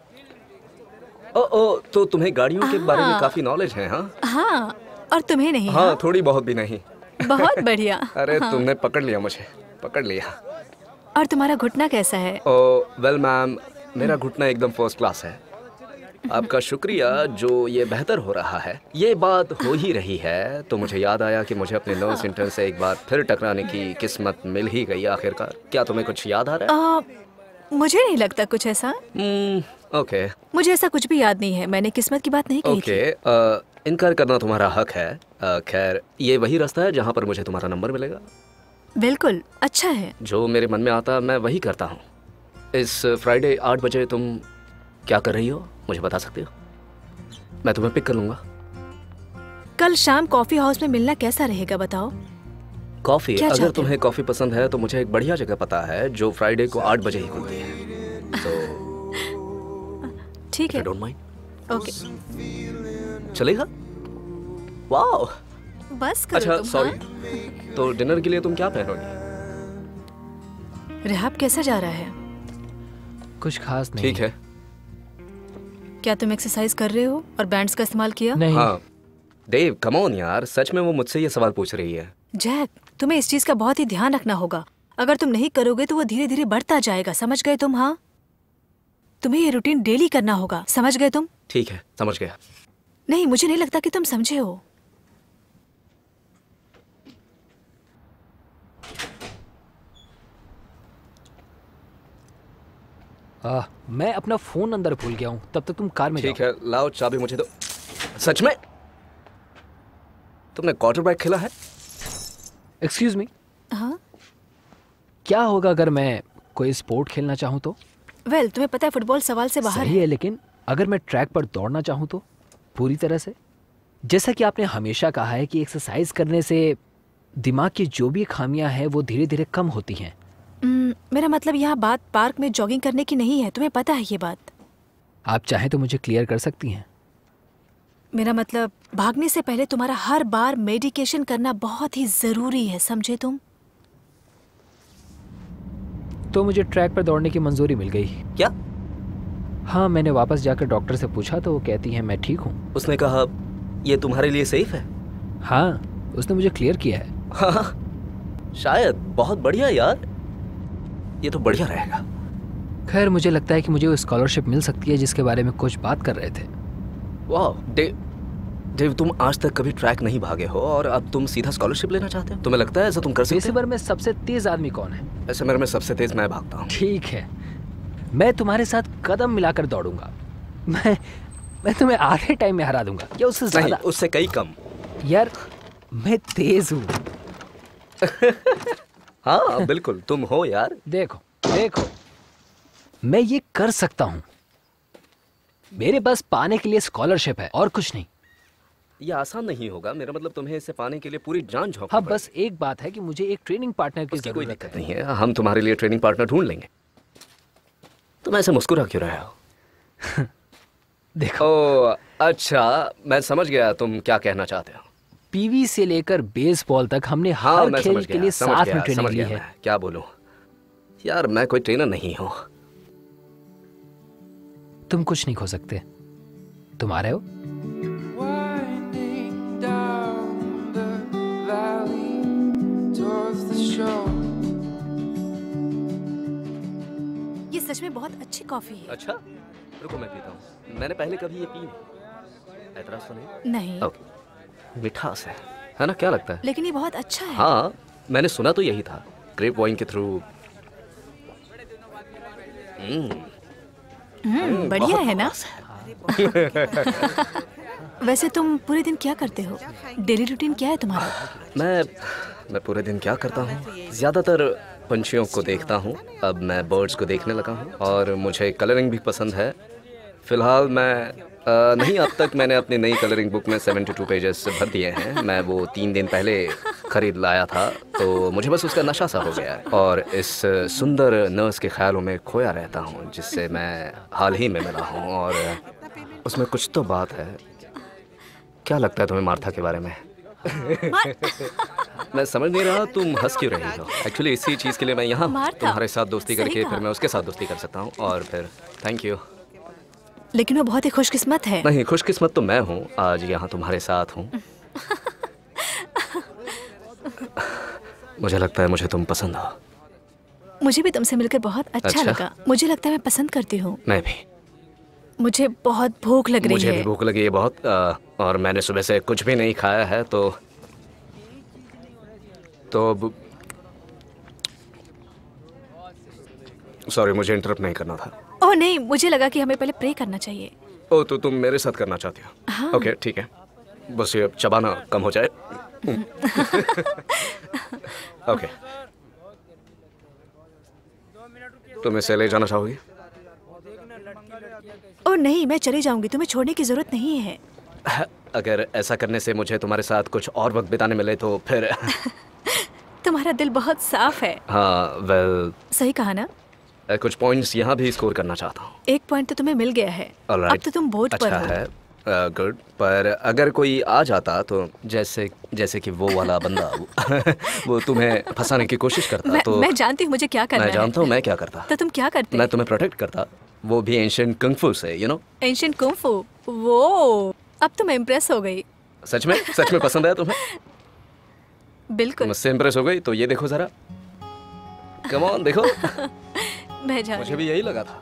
ओ, तो तुम्हें गाड़ियों के बारे में काफी नॉलेज है? हाँ, और तुम्हें नहीं? हाँ, थोड़ी बहुत भी नहीं। बहुत बढ़िया। अरे तुमने पकड़ लिया मुझे, पकड़ लिया। और तुम्हारा घुटना कैसा है? वेल मैम, मेरा घुटना एकदम फर्स्ट क्लास है। आपका शुक्रिया जो ये बेहतर हो रहा है। ये बात हो ही रही है तो मुझे याद आया कि मुझे अपने नर्स इंटर्न से एक बार फिर टकराने की किस्मत मिल ही गई आखिरकार। क्या तुम्हें कुछ याद आ रहा है? मुझे नहीं लगता कुछ ऐसा। ओके, मुझे ऐसा कुछ भी याद नहीं है। मैंने किस्मत की बात नहीं कही थी। इनकार करना तुम्हारा हक है। खैर, ये वही रास्ता है जहाँ पर मुझे तुम्हारा नंबर मिलेगा। बिल्कुल, अच्छा है। जो मेरे मन में आता मैं वही करता हूँ। इस फ्राइडे 8 बजे तुम क्या कर रही हो मुझे बता सकते हो? मैं तुम्हें पिक कर लूंगा। कल शाम कॉफी हाउस में मिलना कैसा रहेगा बताओ? कॉफी? अगर तुम्हें कॉफी पसंद है तो मुझे एक बढ़िया जगह पता है जो फ्राइडे को 8 बजे ही खुलती है। ठीक है। Don't mind. ओके, चलेगा? वाओ, बस करो। अच्छा, तुम, सॉरी। तो डिनर के लिए तुम क्या पहनोगी? रिहाब कैसा जा रहा है? कुछ खास नहीं। ठीक है। क्या तुम एक्सरसाइज कर रहे हो और बैंड्स का इस्तेमाल किया? नहीं। हाँ, देव कम ऑन यार, सच में वो मुझसे ये सवाल पूछ रही है। जैक, तुम्हें इस चीज का बहुत ही ध्यान रखना होगा। अगर तुम नहीं करोगे तो वो धीरे धीरे बढ़ता जाएगा, समझ गए तुम? हाँ, तुम्हें ये रूटीन डेली करना होगा, समझ गए तुम? ठीक है, समझ गया। नहीं, मुझे नहीं लगता कि तुम समझे हो। मैं अपना फोन अंदर भूल गया हूँ, तब तक तुम कार में ठीक है, लाओ चाबी मुझे दो। सच में तुमने क्वार्टरबैक खेला है? Excuse me. हाँ, क्या होगा अगर मैं कोई स्पोर्ट खेलना चाहूँ तो? वेल, तुम्हें पता है फुटबॉल सवाल से बाहर सही है, लेकिन अगर मैं ट्रैक पर दौड़ना चाहूँ तो पूरी तरह से? जैसा कि आपने हमेशा कहा है कि एक्सरसाइज करने से दिमाग की जो भी खामियां हैं वो धीरे धीरे कम होती हैं। मेरा मतलब यहाँ बात पार्क में जॉगिंग करने की नहीं है, तुम्हें पता है ये बात। आप चाहें तो मुझे क्लियर कर सकती हैं। मेरा मतलब भागने से पहले तुम्हारा हर बार मेडिकेशन करना बहुत ही जरूरी है, समझे तुम? तो मुझे ट्रैक पर दौड़ने की मंजूरी मिल गई। क्या? हाँ, मैंने वापस जाकर डॉक्टर से पूछा तो वो कहती है मैं ठीक हूँ। उसने कहा ये तुम्हारे लिए सेफ है? हाँ, उसने मुझे क्लियर किया है। हाँ, शायद। बहुत बढ़िया यार, ये तो बढ़िया रहेगा। खैर, मुझे लगता है कि मुझे वो स्कॉलरशिप मिल सकती है जिसके बारे में कुछ बात कर रहे थे। वाह, देव, तुम आज तक कभी ट्रैक नहीं भागे हो और अब तुम सीधा स्कॉलरशिप लेना चाहते हो? तुम्हें लगता है ऐसा तुम कर सकते हो? पेशेवर में सबसे तेज आदमी कौन है? पेशेवर में सबसे तेज मैं भागता हूँ। ठीक है, मैं तुम्हारे साथ कदम मिलाकर दौड़ूंगा। मैं तुम्हें आधे टाइम में हरा दूंगा या उससे ज्यादा? उससे कई कम। यार मैं तेज हूँ। हाँ बिल्कुल तुम हो यार। देखो मैं ये कर सकता हूँ। मेरे पास पाने के लिए स्कॉलरशिप है और कुछ नहीं। ये आसान नहीं होगा, मेरा मतलब तुम्हें इसे पाने के लिए पूरी जान झोंकनी हाँ, बस एक बात है कि मुझे एक ट्रेनिंग पार्टनर की कोई दिक्कत नहीं है, हम तुम्हारे लिए ट्रेनिंग पार्टनर ढूंढ लेंगे। तुम ऐसे मुस्कुरा क्यों रहे हो? देखो अच्छा मैं समझ गया तुम क्या कहना चाहते हो। पीवी से लेकर बेसबॉल तक हमने हर खेल के लिए साथ में ट्रेनिंग ली है। क्या बोलूं यार, मैं कोई ट्रेनर नहीं हूँ। तुम कुछ नहीं खो सकते, तुम आ रहे हो? ये सच में बहुत अच्छी कॉफी है। अच्छा रुको मैं पीता हूँ, मैंने पहले कभी ये पी नहीं। ऐतराज तो नहीं? नहीं। ओके, मिठास है ना? क्या लगता है? लेकिन ये बहुत अच्छा है। हाँ मैंने सुना तो यही था, ग्रेप वाइन के थ्रू। बढ़िया है ना? वैसे तुम पूरे दिन क्या करते हो? डेली रूटीन क्या है तुम्हारा? मैं पूरे दिन क्या करता हूँ, ज्यादातर पंछियों को देखता हूँ। अब मैं बर्ड्स को देखने लगा हूँ और मुझे कलरिंग भी पसंद है। फिलहाल मैं नहीं, अब तक मैंने अपनी नई कलरिंग बुक में 72 पेजेस भर दिए हैं। मैं वो 3 दिन पहले खरीद लाया था, तो मुझे बस उसका नशा सा हो गया है और इस सुंदर नर्स के ख्यालों में खोया रहता हूँ जिससे मैं हाल ही में मिला हूँ। और उसमें कुछ तो बात है। क्या लगता है तुम्हें मार्था के बारे में? मैं समझ नहीं रहा तुम हंस क्यों रही हो। एक्चुअली इसी चीज़ के लिए मैं यहाँ तुम्हारे साथ दोस्ती करके फिर मैं उसके साथ दोस्ती कर सकता हूँ और फिर थैंक यू। लेकिन वो बहुत ही खुशकिस्मत है। नहीं, खुशकिस्मत तो मैं हूँ, आज यहाँ तुम्हारे साथ हूँ। मुझे लगता है मुझे तुम पसंद हो। मुझे भी तुमसे मिलकर बहुत अच्छा लगा। मुझे लगता है मैं पसंद करती हूँ। मैं भी। मुझे बहुत भूख लग रही है। मुझे भी भूख लगी है बहुत, और मैंने सुबह से कुछ भी नहीं खाया है तो सॉरी, मुझे इंटरप्ट नहीं करना था। ओह नहीं, मुझे लगा कि हमें पहले प्रे करना चाहिए। ओह तो तुम मेरे साथ करना चाहती हो? हाँ। ओके ठीक है, बस ये चबाना कम हो जाए। ओके, तुम इसे ले जाना चाहोगी? ओह नहीं, मैं चली जाऊंगी, तुम्हें छोड़ने की जरूरत नहीं है। अगर ऐसा करने से मुझे तुम्हारे साथ कुछ और वक्त बिताने मिले तो फिर तुम्हारा दिल बहुत साफ है। हाँ वेल, सही कहा ना? कुछ पॉइंट्स यहाँ भी स्कोर करना चाहता हूँ। एक पॉइंट तो तुम्हें मिल गया है। अब तो तुम बोर्ड पर हो। अच्छा है, गुड। पर अगर कोई आ जाता तो जैसे कि वो वाला बंदा वो तुम्हें फंसाने की कोशिश करता तो मैं जानती हूँ मुझे क्या करना है। मैं जानता हूँ मैं क्या करता। तो तुम क्या करते? मैं तुम्हें प्रोटेक्ट करता, वो भी एंशिएंट कुंग फू से, यू नो। एंशिएंट कुंग फू, वो अब तो मैं इम्प्रेस हो गई। सच में पसंद आया तुम्हें? बिल्कुल। मुझसे इम्प्रेस हो गई तो ये देखो जरा, कम ऑन देखो। मैं जा रही हूँ। मुझे भी यही लगा था।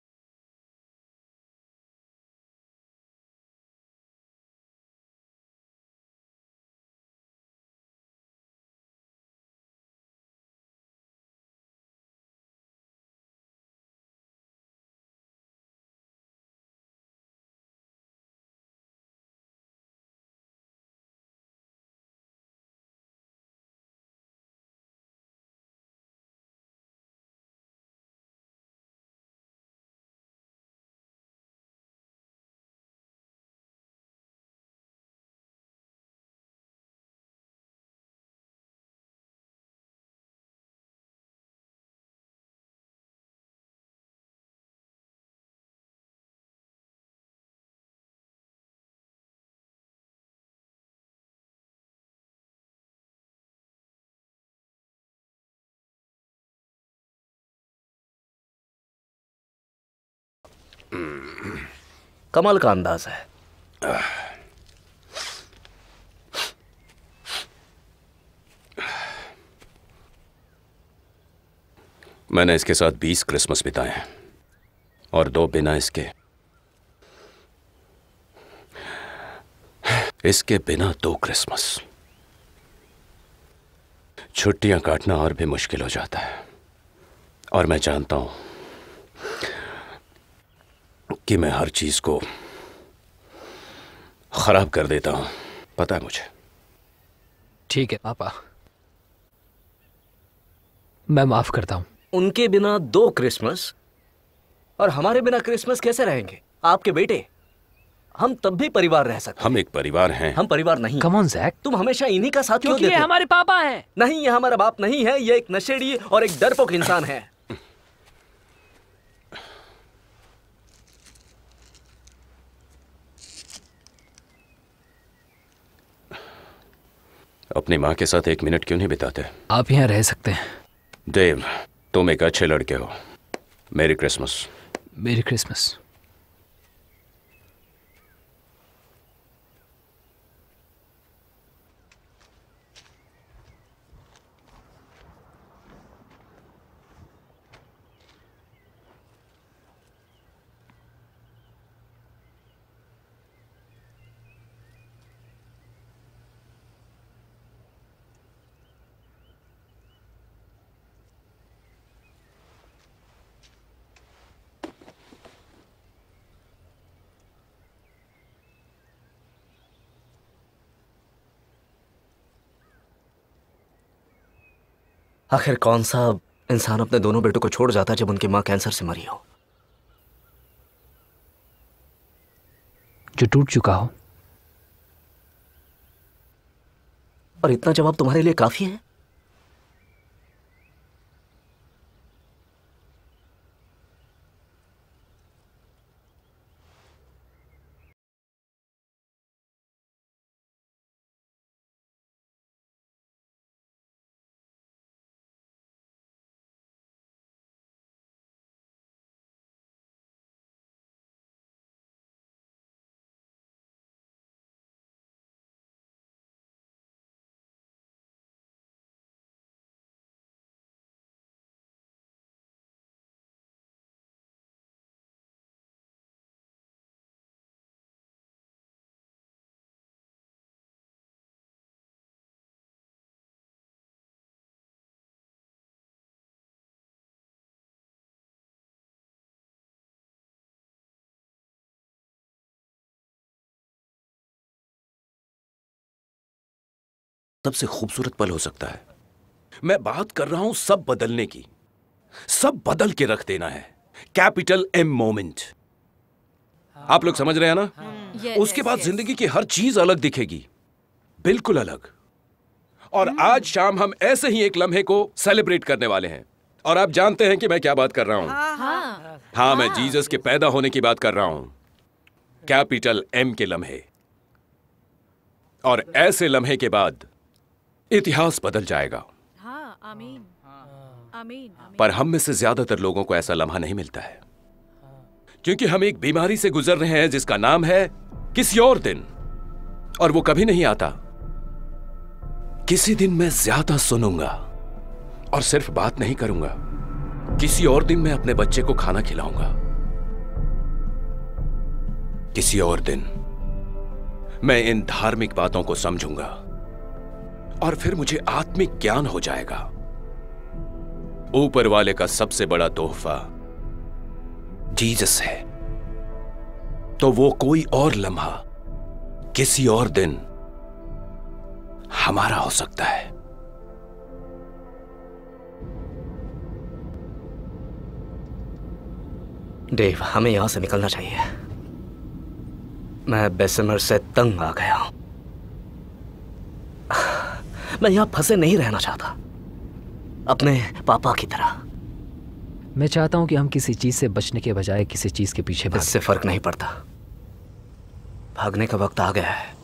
कमाल का अंदाज है। मैंने इसके साथ 20 क्रिसमस बिताए हैं और 2 बिना इसके। इसके बिना 2 क्रिसमस। छुट्टियां काटना और भी मुश्किल हो जाता है, और मैं जानता हूं कि मैं हर चीज को खराब कर देता हूं, पता है मुझे। ठीक है पापा, मैं माफ करता हूं। उनके बिना 2 क्रिसमस और हमारे बिना क्रिसमस कैसे रहेंगे? आपके बेटे, हम तब भी परिवार रह सकते। हम एक परिवार हैं। हम परिवार नहीं। कम ऑन जैक, तुम हमेशा इन्हीं का साथ क्यों क्योंकि देते? ये हमारे पापा हैं। नहीं, ये हमारा बाप नहीं है, ये एक नशेड़ी और एक डरपोक इंसान है। अपनी माँ के साथ 1 मिनट क्यों नहीं बिताते? आप यहाँ रह सकते हैं। देव, तुम एक अच्छे लड़के हो। मेरी क्रिसमस। मेरी क्रिसमस। आखिर कौन सा इंसान अपने दोनों बेटों को छोड़ जाता जब उनकी मां कैंसर से मरी हो? जो टूट चुका हो। और इतना जवाब तुम्हारे लिए काफी है? सबसे खूबसूरत पल हो सकता है। मैं बात कर रहा हूं सब बदलने की। सब बदल के रख देना है। Capital M moment. आप लोग समझ रहे हैं ना? उसके बाद जिंदगी की हर चीज अलग दिखेगी, बिल्कुल अलग। और आज शाम हम ऐसे ही एक लम्हे को सेलिब्रेट करने वाले हैं। और आप जानते हैं कि मैं क्या बात कर रहा हूं। हाँ, मैं जीसस के पैदा होने की बात कर रहा हूं। कैपिटल M के लम्हे। और ऐसे लम्हे के बाद इतिहास बदल जाएगा। हाँ, आमीन, आमीन। पर हम में से ज्यादातर लोगों को ऐसा लम्हा नहीं मिलता है, क्योंकि हम एक बीमारी से गुजर रहे हैं जिसका नाम है किसी और दिन। और वो कभी नहीं आता। किसी दिन मैं ज्यादा सुनूंगा और सिर्फ बात नहीं करूंगा। किसी और दिन मैं अपने बच्चे को खाना खिलाऊंगा। किसी और दिन मैं इन धार्मिक बातों को समझूंगा और फिर मुझे आत्मिक ज्ञान हो जाएगा। ऊपर वाले का सबसे बड़ा तोहफा जीसस है। तो वो कोई और लम्हा किसी और दिन हमारा हो सकता है। डेव, हमें यहां से निकलना चाहिए। मैं बेसमर से तंग आ गया हूं। मैं यहां फंसे नहीं रहना चाहता, अपने पापा की तरह। मैं चाहता हूं कि हम किसी चीज से बचने के बजाय किसी चीज के पीछे भागें। इससे फर्क नहीं पड़ता। भागने का वक्त आ गया है।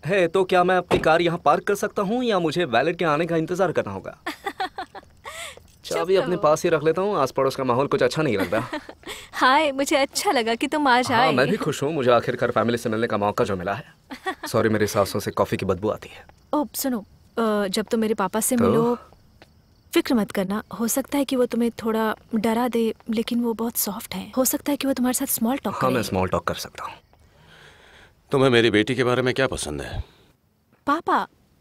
है तो क्या मैं अपनी कार यहाँ पार्क कर सकता हूँ या मुझे वैलेट के आने का इंतजार करना होगा? चाबी अपने पास ही रख लेता हूँ, आस पड़ोस का माहौल कुछ अच्छा नहीं लग रहा। हाय, मुझे अच्छा लगा कि तुम आज आए। हाँ, मैं भी खुश हूँ, मुझे आखिरकार फैमिली से मिलने का मौका जो मिला है। सॉरी, मेरी सासों से कॉफी की बदबू आती है। ओह सुनो, जब तुम मेरे पापा से तो? मिलो, फिक्र मत करना। हो सकता है कि वो तुम्हें थोड़ा डरा दे, लेकिन वो बहुत सॉफ्ट है। हो सकता है कि वो तुम्हारे साथ स्मॉल टॉक हाँ, मैं स्मॉल टॉक कर सकता हूँ। तुम्हें मेरी बेटी के बारे में क्या पसंद है? पापा।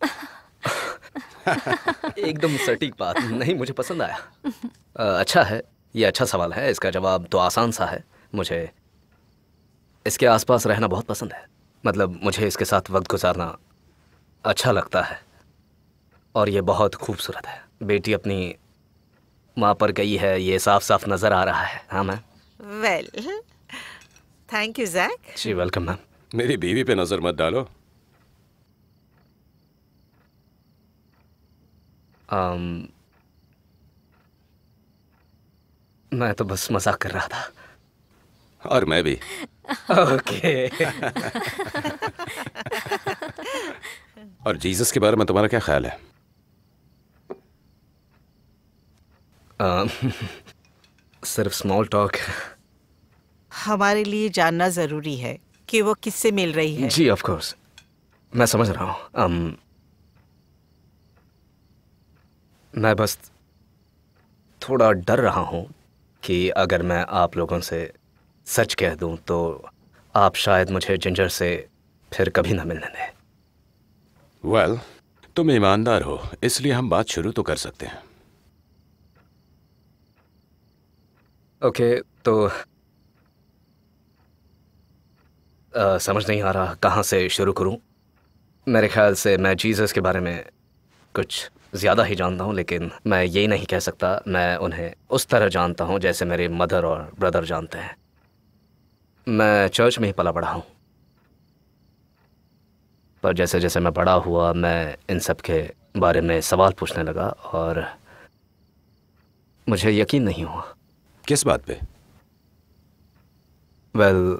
एकदम सटीक बात। नहीं, मुझे पसंद आया। अच्छा है, ये अच्छा सवाल है। इसका जवाब तो आसान सा है। मुझे इसके आसपास रहना बहुत पसंद है। मतलब मुझे इसके साथ वक्त गुजारना अच्छा लगता है और ये बहुत खूबसूरत है। बेटी अपनी माँ पर गई है, ये साफ साफ नजर आ रहा है। हाँ ma'am. Well, thank you Jack. जी वेलकम मैम। मेरी बीवी पे नजर मत डालो। मैं तो बस मजाक कर रहा था। और मैं भी। ओके। और जीसस के बारे में तुम्हारा क्या ख्याल है? सिर्फ स्मॉल टॉक। हमारे लिए जानना जरूरी है कि वो किससे मिल रही है। जी ऑफ कोर्स, मैं समझ रहा हूँ। मैं बस थोड़ा डर रहा हूँ कि अगर मैं आप लोगों से सच कह दूँ तो आप शायद मुझे जिंजर से फिर कभी ना मिलने दें। वेल, तुम ईमानदार हो, इसलिए हम बात शुरू तो कर सकते हैं। ओके, तो समझ नहीं आ रहा कहाँ से शुरू करूँ। मेरे ख्याल से मैं जीसस के बारे में कुछ ज़्यादा ही जानता हूँ, लेकिन मैं ये नहीं कह सकता मैं उन्हें उस तरह जानता हूँ जैसे मेरे मदर और ब्रदर जानते हैं। मैं चर्च में ही पला बड़ा हूँ, पर जैसे जैसे मैं बड़ा हुआ मैं इन सब के बारे में सवाल पूछने लगा और मुझे यकीन नहीं हुआ। किस बात पे? वेल,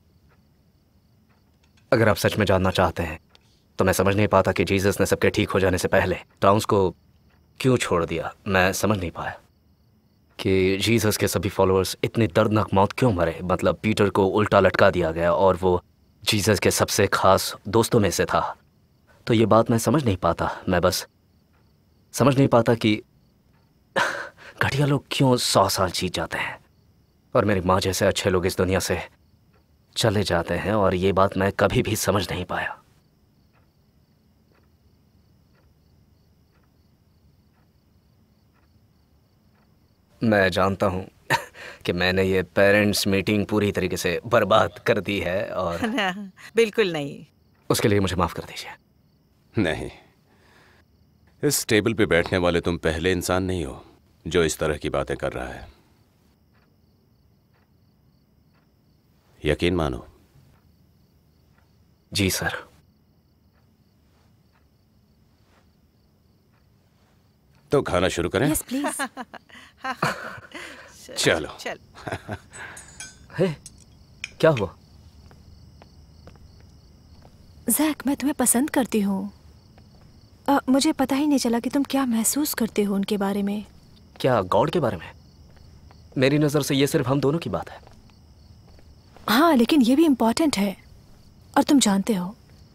अगर आप सच में जानना चाहते हैं तो मैं समझ नहीं पाता कि जीसस ने सबके ठीक हो जाने से पहले टाउन्स को क्यों छोड़ दिया। मैं समझ नहीं पाया कि जीसस के सभी फॉलोअर्स इतनी दर्दनाक मौत क्यों मरे। मतलब पीटर को उल्टा लटका दिया गया और वो जीसस के सबसे खास दोस्तों में से था। तो ये बात मैं समझ नहीं पाता। मैं बस समझ नहीं पाता कि घटिया लोग क्यों 100 साल जीत जाते हैं और मेरी माँ जैसे अच्छे लोग इस दुनिया से चले जाते हैं, और ये बात मैं कभी भी समझ नहीं पाया। मैं जानता हूँ कि मैंने ये पेरेंट्स मीटिंग पूरी तरीके से बर्बाद कर दी है और बिल्कुल नहीं। उसके लिए मुझे माफ कर दीजिए। नहीं, इस टेबल पे बैठने वाले तुम पहले इंसान नहीं हो जो इस तरह की बातें कर रहा है। यकीन मानो। जी सर। तो खाना शुरू करें? Yes please. चलो। चल। हे, क्या हुआ? जैक, मैं तुम्हें पसंद करती हूँ। मुझे पता ही नहीं चला कि तुम क्या महसूस करते हो उनके बारे में। क्या गॉड के बारे में? मेरी नजर से ये सिर्फ हम दोनों की बात है। हाँ, लेकिन ये भी इम्पोर्टेंट है और तुम जानते हो।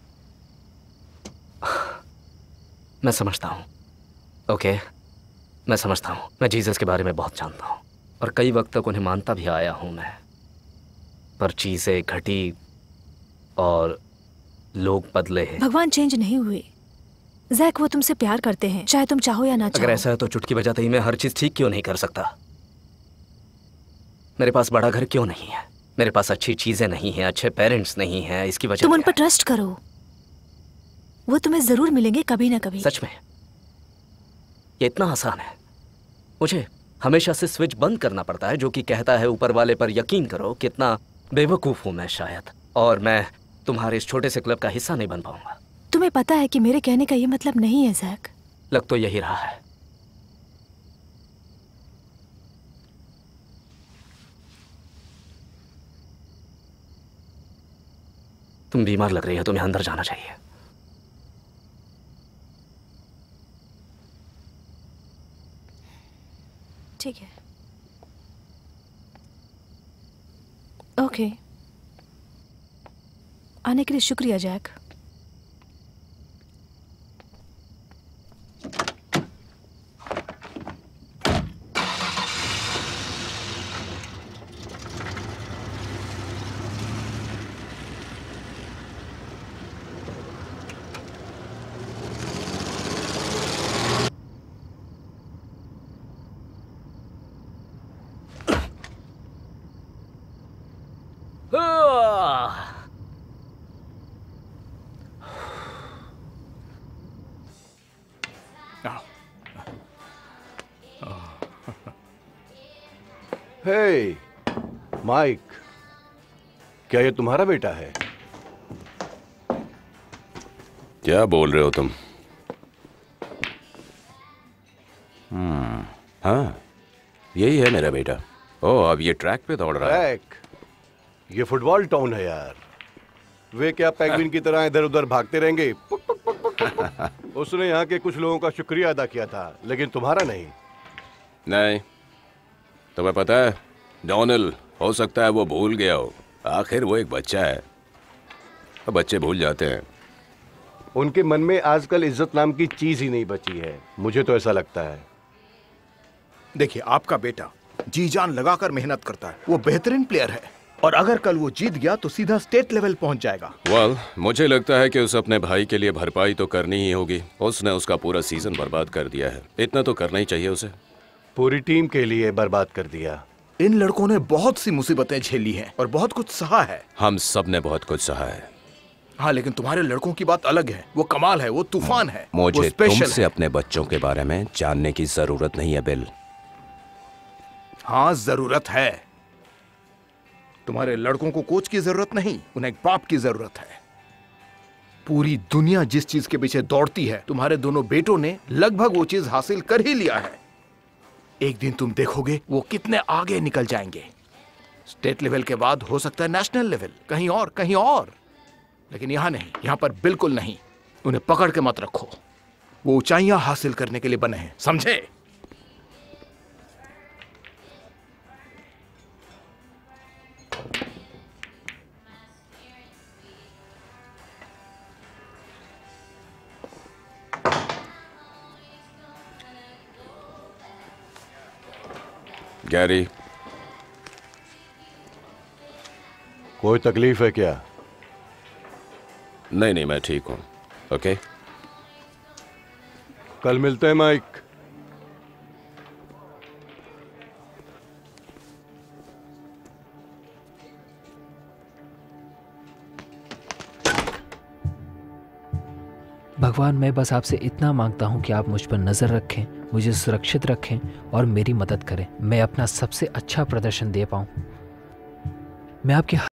मैं समझता हूँ। ओके, मैं समझता हूँ। मैं जीसस के बारे में बहुत जानता हूँ और कई वक्त तक उन्हें मानता भी आया हूँ मैं, पर चीज़ें घटी और लोग बदले हैं। भगवान चेंज नहीं हुए जैक, वो तुमसे प्यार करते हैं चाहे तुम चाहो या ना चाहो। अगर ऐसा है तो चुटकी बजाते ही मैं हर चीज़ ठीक क्यों नहीं कर सकता? मेरे पास बड़ा घर क्यों नहीं है? मेरे पास अच्छी चीज़ें नहीं हैं, अच्छे पेरेंट्स नहीं हैं। इसकी वजह तुम उन पर ट्रस्ट करो, वो तुम्हें जरूर मिलेंगे कभी ना कभी। सच में ये इतना आसान है? मुझे हमेशा से स्विच बंद करना पड़ता है जो कि कहता है ऊपर वाले पर यकीन करो। कितना बेवकूफ हूं मैं शायद, और मैं तुम्हारे इस छोटे से क्लब का हिस्सा नहीं बन पाऊंगा। तुम्हें पता है कि मेरे कहने का ये मतलब नहीं है जैक। लग तो यही रहा है। तुम बीमार लग रही है, तुम्हें अंदर जाना चाहिए। ठीक है। ओके, आने के लिए शुक्रिया जैक। हे, माइक, क्या ये तुम्हारा बेटा है? क्या बोल रहे हो तुम? हाँ, यही है मेरा बेटा। ओह, अब ये ट्रैक पे दौड़ रहा है। ट्रैक? ये फुटबॉल टाउन है यार। वे क्या पेंगुइन की तरह इधर उधर भागते रहेंगे? पुक, पुक, पुक, पुक, पुक, पुक। उसने यहाँ के कुछ लोगों का शुक्रिया अदा किया था, लेकिन तुम्हारा नहीं। नहीं, तुम्हें पता है डोनल, हो सकता है वो भूल गया हो। आखिर वो एक बच्चा है, तो बच्चे भूल जाते हैं। उनके मन में आजकल इज्जत नाम की चीज ही नहीं बची है, मुझे तो ऐसा लगता है। देखिए, आपका बेटा जी जान लगाकर मेहनत करता है, वो बेहतरीन प्लेयर है, और अगर कल वो जीत गया तो सीधा स्टेट लेवल पहुंच जाएगा। वेल, मुझे लगता है कि उसे अपने भाई के लिए भरपाई तो करनी ही होगी। उसने उसका पूरा सीजन बर्बाद कर दिया है, इतना तो करना ही चाहिए उसे। पूरी टीम के लिए बर्बाद कर दिया। इन लड़कों ने बहुत सी मुसीबतें झेली हैं और बहुत कुछ सहा है। हम सब ने बहुत कुछ सहा है। हाँ, लेकिन तुम्हारे लड़कों की बात अलग है। वो कमाल है, वो तूफान है, मुझे वो स्पेशल तुमसे है। अपने बच्चों के बारे में जानने की जरूरत नहीं है बिल। हाँ, जरूरत है। तुम्हारे लड़कों को कोच की जरूरत नहीं, उन्हें एक बाप की जरूरत है। पूरी दुनिया जिस चीज के पीछे दौड़ती है, तुम्हारे दोनों बेटों ने लगभग वो चीज हासिल कर ही लिया है। एक दिन तुम देखोगे वो कितने आगे निकल जाएंगे। स्टेट लेवल के बाद हो सकता है नेशनल लेवल, कहीं और कहीं और, लेकिन यहां नहीं, यहां पर बिल्कुल नहीं। उन्हें पकड़ के मत रखो, वो ऊंचाइयां हासिल करने के लिए बने हैं, समझे? गैरी, कोई तकलीफ है क्या? नहीं नहीं, मैं ठीक हूं। ओके, कल मिलते हैं माइक। भगवान, मैं बस आपसे इतना मांगता हूँ कि आप मुझ पर नज़र रखें, मुझे सुरक्षित रखें और मेरी मदद करें। मैं अपना सबसे अच्छा प्रदर्शन दे पाऊँ। मैं आपके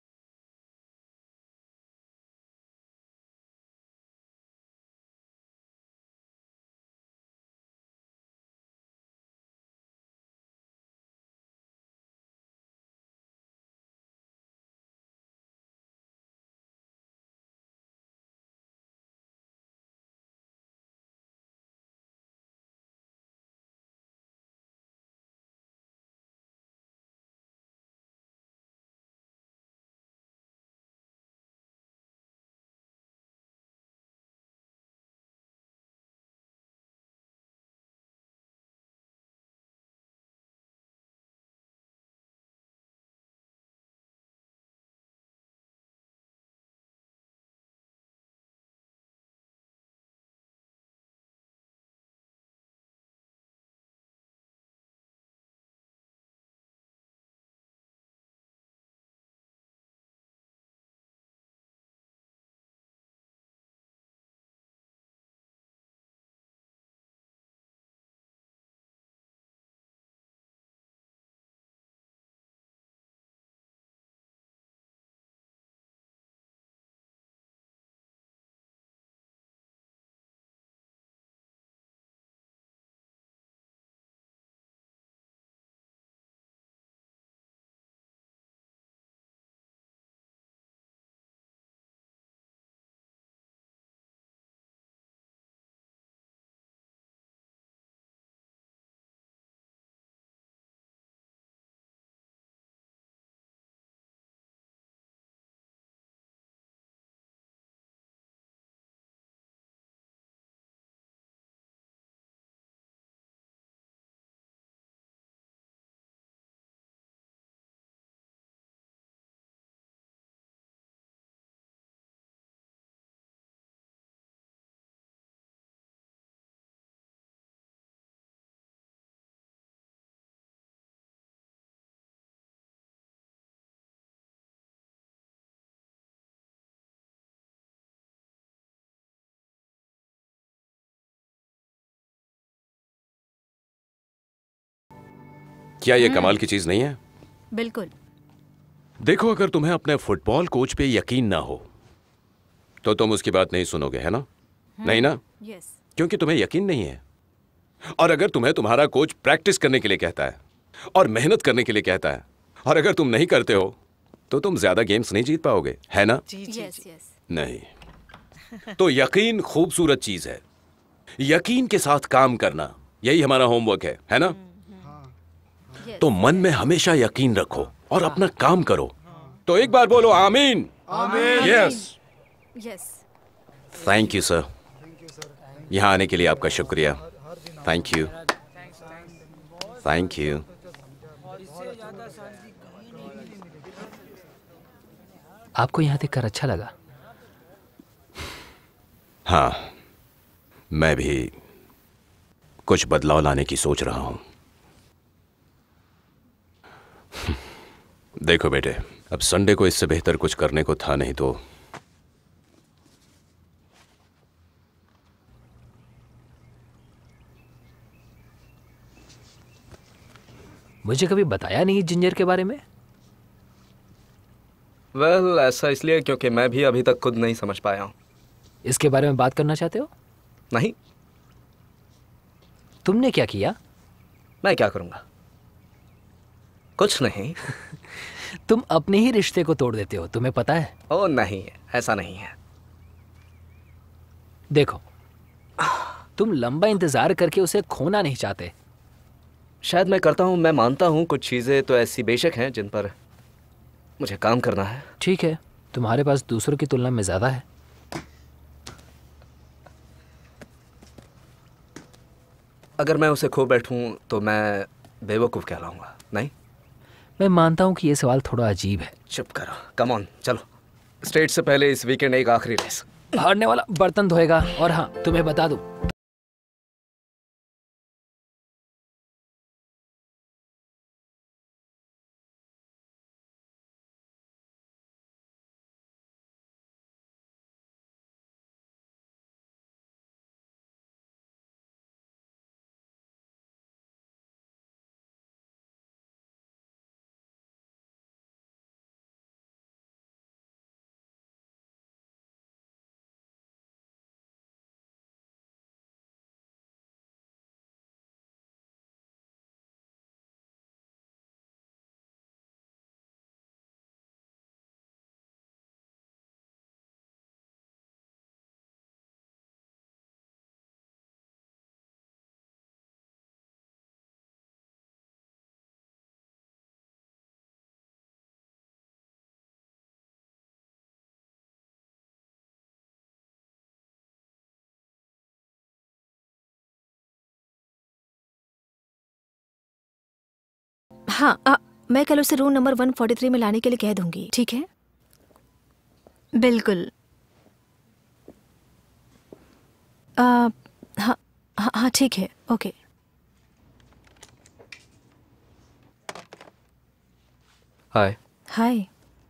क्या ये कमाल की चीज नहीं है? बिल्कुल। देखो, अगर तुम्हें अपने फुटबॉल कोच पे यकीन ना हो तो तुम उसकी बात नहीं सुनोगे, है ना? नहीं ना? यस। क्योंकि तुम्हें यकीन नहीं है। और अगर तुम्हें तुम्हारा कोच प्रैक्टिस करने के लिए कहता है और मेहनत करने के लिए कहता है, और अगर तुम नहीं करते हो तो तुम ज्यादा गेम्स नहीं जीत पाओगे, है ना? Yes yes. नहीं। तो यकीन खूबसूरत चीज है। यकीन के साथ काम करना, यही हमारा होमवर्क है ना? तो मन में हमेशा यकीन रखो और अपना काम करो। तो एक बार बोलो आमीन। आमीन। Yes. Yes. Thank you sir. यहाँ आने के लिए आपका शुक्रिया। Thank you. Thank you. आपको यहाँ देखकर अच्छा लगा? हाँ, मैं भी कुछ बदलाव लाने की सोच रहा हूं। देखो बेटे, अब संडे को इससे बेहतर कुछ करने को था नहीं तो मुझे कभी बताया नहीं जिंजर के बारे में। वेल, ऐसा इसलिए क्योंकि मैं भी अभी तक खुद नहीं समझ पाया हूं। इसके बारे में बात करना चाहते हो? नहीं। तुमने क्या किया? मैं क्या करूंगा? कुछ नहीं। तुम अपने ही रिश्ते को तोड़ देते हो, तुम्हें पता है? ओ नहीं, ऐसा नहीं है। देखो, तुम लंबा इंतजार करके उसे खोना नहीं चाहते। शायद मैं करता हूं, मैं मानता हूं कुछ चीजें तो ऐसी बेशक हैं जिन पर मुझे काम करना है। ठीक है, तुम्हारे पास दूसरों की तुलना में ज्यादा है। अगर मैं उसे खो बैठूं तो मैं बेवकूफ कहलाऊंगा, नहीं? मैं मानता हूं कि यह सवाल थोड़ा अजीब है। चुप करो, कम ऑन, चलो। स्टेट से पहले इस वीकेंड एक आखिरी रेस। हारने वाला बर्तन धोएगा। और हाँ, तुम्हें बता दूं, हाँ, मैं कल उसे रूम नंबर 143 में लाने के लिए कह दूंगी, ठीक है? बिल्कुल। हाँ हाँ हाँ, ठीक है, ओके। हाय। हाय।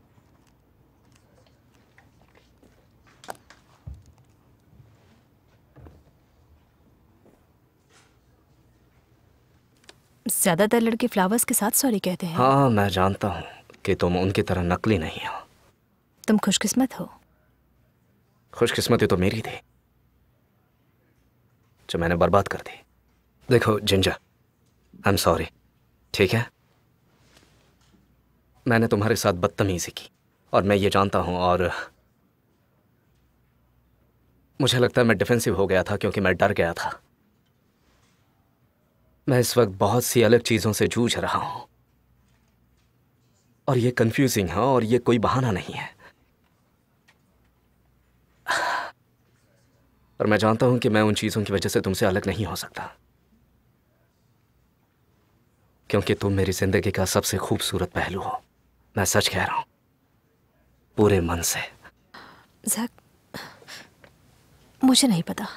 ज्यादातर लड़के फ्लावर्स के साथ सॉरी कहते हैं। हाँ, मैं जानता हूँ कि तुम उनकी तरह नकली नहीं हो। तुम खुशकिस्मत हो। खुशकिस्मती तो मेरी थी जो मैंने बर्बाद कर दी। देखो जिंजर, आई एम सॉरी, ठीक है? मैंने तुम्हारे साथ बदतमीजी की और मैं ये जानता हूँ, और मुझे लगता है मैं डिफेंसिव हो गया था क्योंकि मैं डर गया था। मैं इस वक्त बहुत सी अलग चीजों से जूझ रहा हूं और ये कंफ्यूजिंग है और ये कोई बहाना नहीं है। और मैं जानता हूं कि मैं उन चीजों की वजह से तुमसे अलग नहीं हो सकता, क्योंकि तुम मेरी जिंदगी का सबसे खूबसूरत पहलू हो। मैं सच कह रहा हूं, पूरे मन से। ज़ैक, मुझे नहीं पता।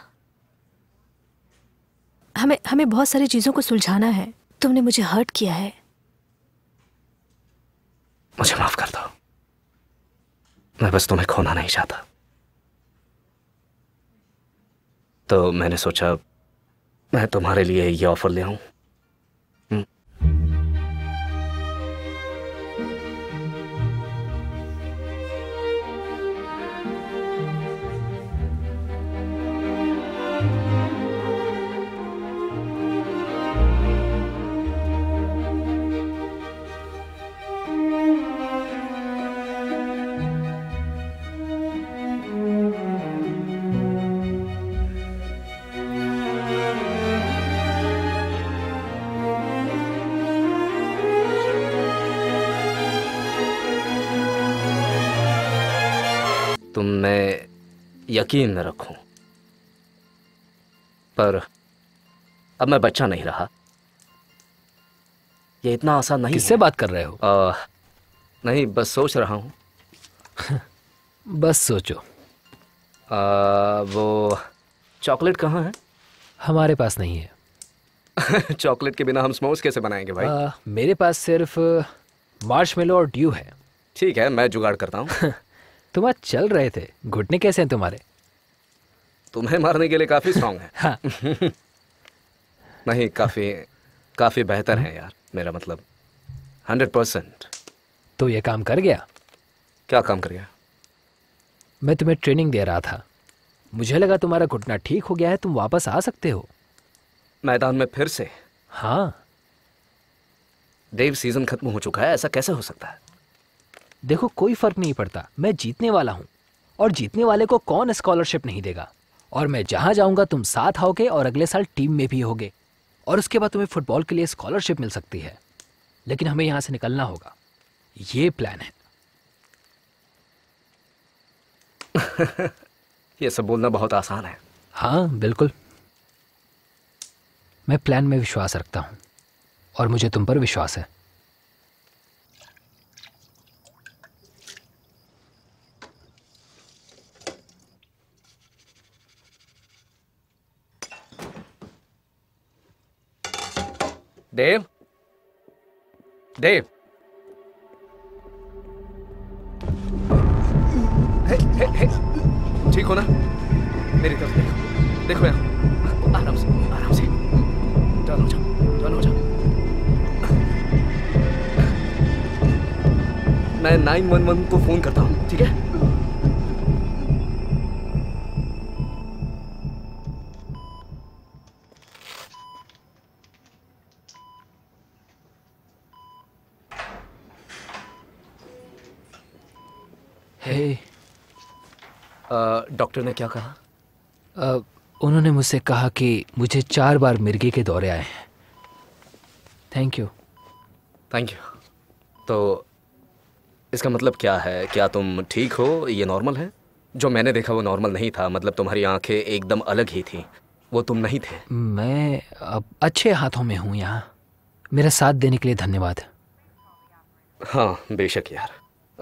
हमें बहुत सारी चीजों को सुलझाना है। तुमने मुझे हर्ट किया है। मुझे माफ कर दो। मैं बस तुम्हें खोना नहीं चाहता। तो मैंने सोचा मैं तुम्हारे लिए ये ऑफर ले आऊं। मैं यकीन न रखूं, पर अब मैं बच्चा नहीं रहा। ये इतना आसान नहीं। किससे बात कर रहे हो? नहीं, बस सोच रहा हूँ। बस सोचो। वो चॉकलेट कहाँ है? हमारे पास नहीं है। चॉकलेट के बिना हम स्मोक्स कैसे बनाएंगे भाई? मेरे पास सिर्फ मार्शमेलो और ड्यू है। ठीक है, मैं जुगाड़ करता हूँ। तुम आज चल रहे थे, घुटने कैसे हैं तुम्हारे? तुम्हें मारने के लिए काफी स्ट्रांग है। हाँ। नहीं, काफी बेहतर है यार। मेरा मतलब 100%। तो ये काम कर गया? क्या काम कर गया? मैं तुम्हें ट्रेनिंग दे रहा था। मुझे लगा तुम्हारा घुटना ठीक हो गया है, तुम वापस आ सकते हो मैदान में फिर से। हाँ। देव, सीजन खत्म हो चुका है, ऐसा कैसे हो सकता है? देखो, कोई फर्क नहीं पड़ता, मैं जीतने वाला हूँ और जीतने वाले को कौन स्कॉलरशिप नहीं देगा। और मैं जहां जाऊंगा तुम साथ आओगे और अगले साल टीम में भी होगे और उसके बाद तुम्हें फुटबॉल के लिए स्कॉलरशिप मिल सकती है। लेकिन हमें यहां से निकलना होगा, ये प्लान है। ये सब बोलना बहुत आसान है। हाँ बिल्कुल, मैं प्लान में विश्वास रखता हूं और मुझे तुम पर विश्वास है। देव, देव, हे, ठीक हो ना? मेरी तरफ देखो, देखो यहाँ, आराम से, आराम से। टर्न हो जाओ, टर्न हो जाओ। मैं 911 को फोन करता हूँ, ठीक है? डॉक्टर ने क्या कहा? उन्होंने मुझसे कहा कि मुझे 4 बार मिर्गी के दौरे आए हैं। Thank you. Thank you. तो इसका मतलब क्या है? क्या तुम ठीक हो? ये नॉर्मल है? जो मैंने देखा वो नॉर्मल नहीं था। मतलब तुम्हारी आंखें एकदम अलग ही थी, वो तुम नहीं थे। मैं अब अच्छे हाथों में हूँ यहाँ। मेरा साथ देने के लिए धन्यवाद। हाँ बेशक यार।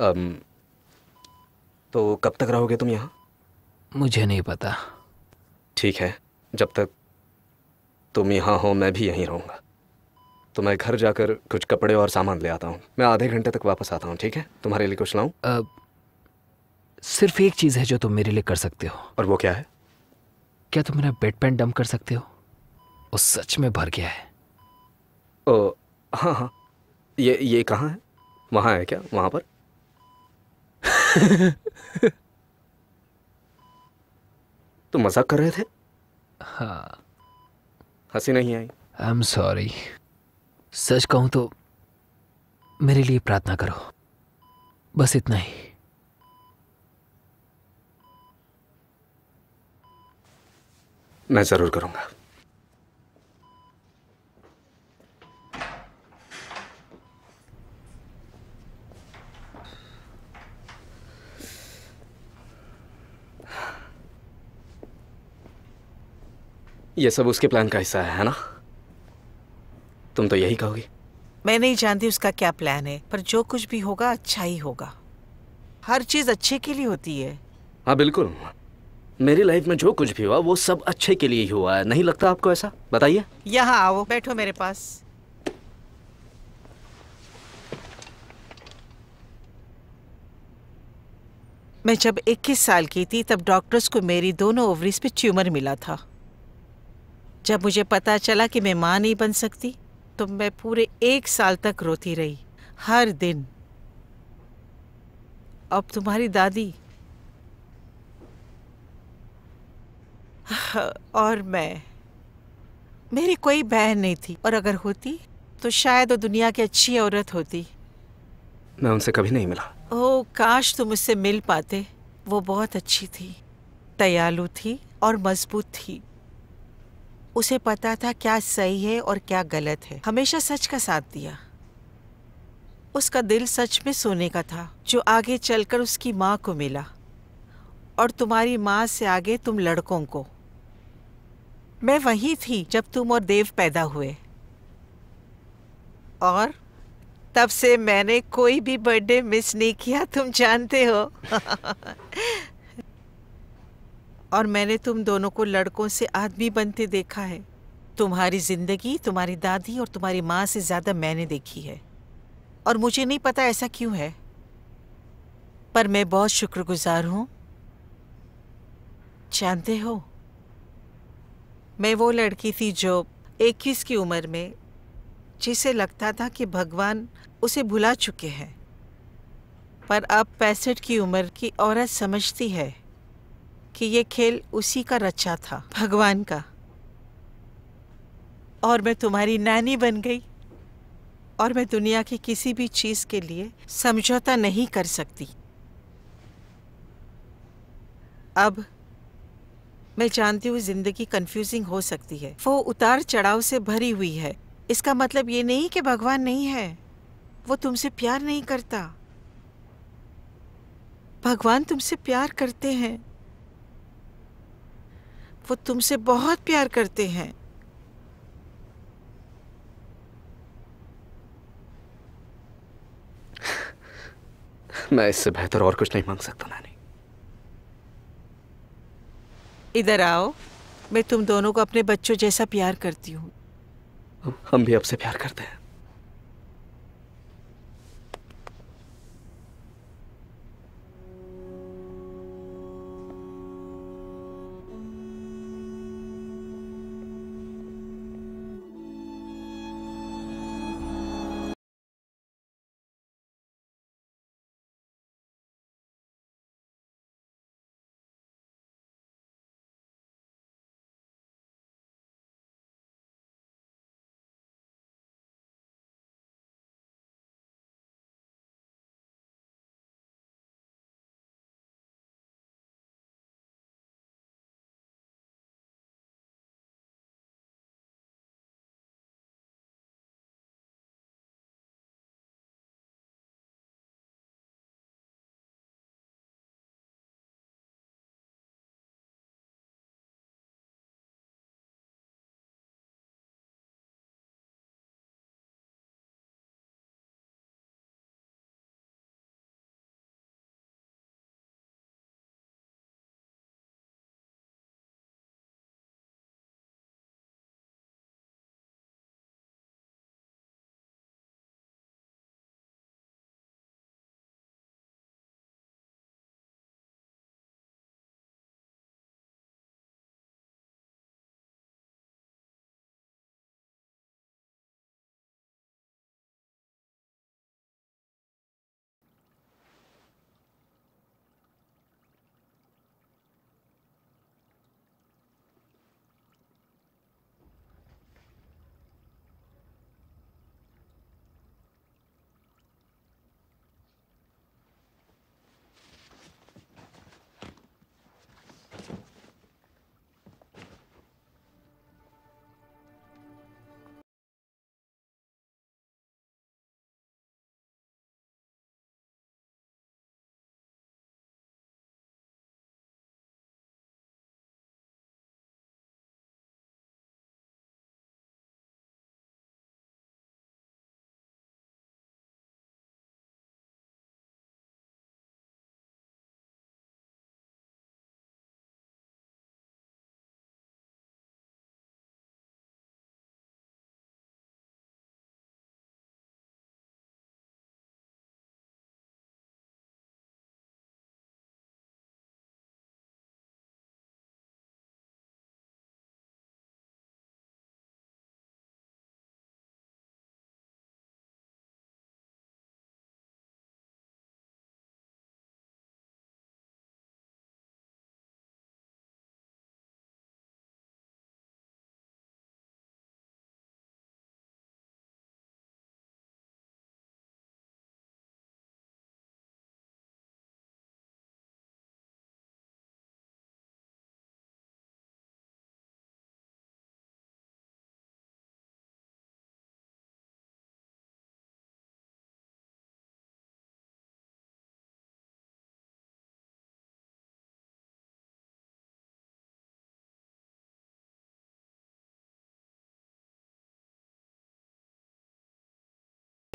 तो कब तक रहोगे तुम यहाँ? मुझे नहीं पता। ठीक है, जब तक तुम यहाँ हो मैं भी यहीं रहूँगा। तो मैं घर जाकर कुछ कपड़े और सामान ले आता हूँ। मैं आधे घंटे तक वापस आता हूँ, ठीक है? तुम्हारे लिए कुछ लाऊं? सिर्फ एक चीज़ है जो तुम मेरे लिए कर सकते हो। और वो क्या है? क्या तुम मेरा बेड पैन डंप कर सकते हो? वो सच में भर गया है। ओ हाँ हाँ। ये कहाँ है? वहाँ है क्या? वहाँ पर? तुम मजाक कर रहे थे? हाँ। हंसी नहीं आई? I am sorry. सच कहूं तो मेरे लिए प्रार्थना करो, बस इतना ही। मैं जरूर करूंगा। ये सब उसके प्लान का हिस्सा है ना? तुम तो यही कहोगी। मैं नहीं जानती उसका क्या प्लान है, पर जो कुछ भी होगा अच्छा ही होगा। हर चीज अच्छे के लिए होती है। हाँ बिल्कुल, मेरी लाइफ में जो कुछ भी हुआ वो सब अच्छे के लिए ही हुआ है। नहीं लगता आपको ऐसा? बताइए। यहाँ आओ, बैठो मेरे पास। मैं जब 21 साल की थी तब डॉक्टर्स को मेरी दोनों ओवरीज पे ट्यूमर मिला था। जब मुझे पता चला कि मैं माँ नहीं बन सकती तो मैं पूरे 1 साल तक रोती रही, हर दिन। अब तुम्हारी दादी और मैं, मेरी कोई बहन नहीं थी, और अगर होती तो शायद वो दुनिया की अच्छी औरत होती। मैं उनसे कभी नहीं मिला। ओह काश तुम उससे मिल पाते। वो बहुत अच्छी थी, दयालु थी और मजबूत थी। उसे पता था क्या सही है और क्या गलत है। हमेशा सच का साथ दिया। उसका दिल सच में सोने का था, जो आगे चलकर उसकी माँ को मिला। और तुम्हारी माँ से आगे तुम लड़कों को। मैं वहीं थी जब तुम और देव पैदा हुए, और तब से मैंने कोई भी बर्थडे मिस नहीं किया, तुम जानते हो। और मैंने तुम दोनों को लड़कों से आदमी बनते देखा है। तुम्हारी जिंदगी तुम्हारी दादी और तुम्हारी माँ से ज्यादा मैंने देखी है, और मुझे नहीं पता ऐसा क्यों है, पर मैं बहुत शुक्रगुजार हूँ। जानते हो, मैं वो लड़की थी जो 21 की उम्र में जिसे लगता था कि भगवान उसे भुला चुके हैं, पर अब 65 की उम्र की औरत समझती है कि ये खेल उसी का रचा था, भगवान का। और मैं तुम्हारी नानी बन गई, और मैं दुनिया की किसी भी चीज के लिए समझौता नहीं कर सकती। अब मैं जानती हूँ जिंदगी कंफ्यूजिंग हो सकती है, वो उतार चढ़ाव से भरी हुई है। इसका मतलब ये नहीं कि भगवान नहीं है, वो तुमसे प्यार नहीं करता। भगवान तुमसे प्यार करते हैं, वो तुमसे बहुत प्यार करते हैं। मैं इससे बेहतर और कुछ नहीं मांग सकता नानी। इधर आओ, मैं तुम दोनों को अपने बच्चों जैसा प्यार करती हूँ। हम भी आपसे प्यार करते हैं।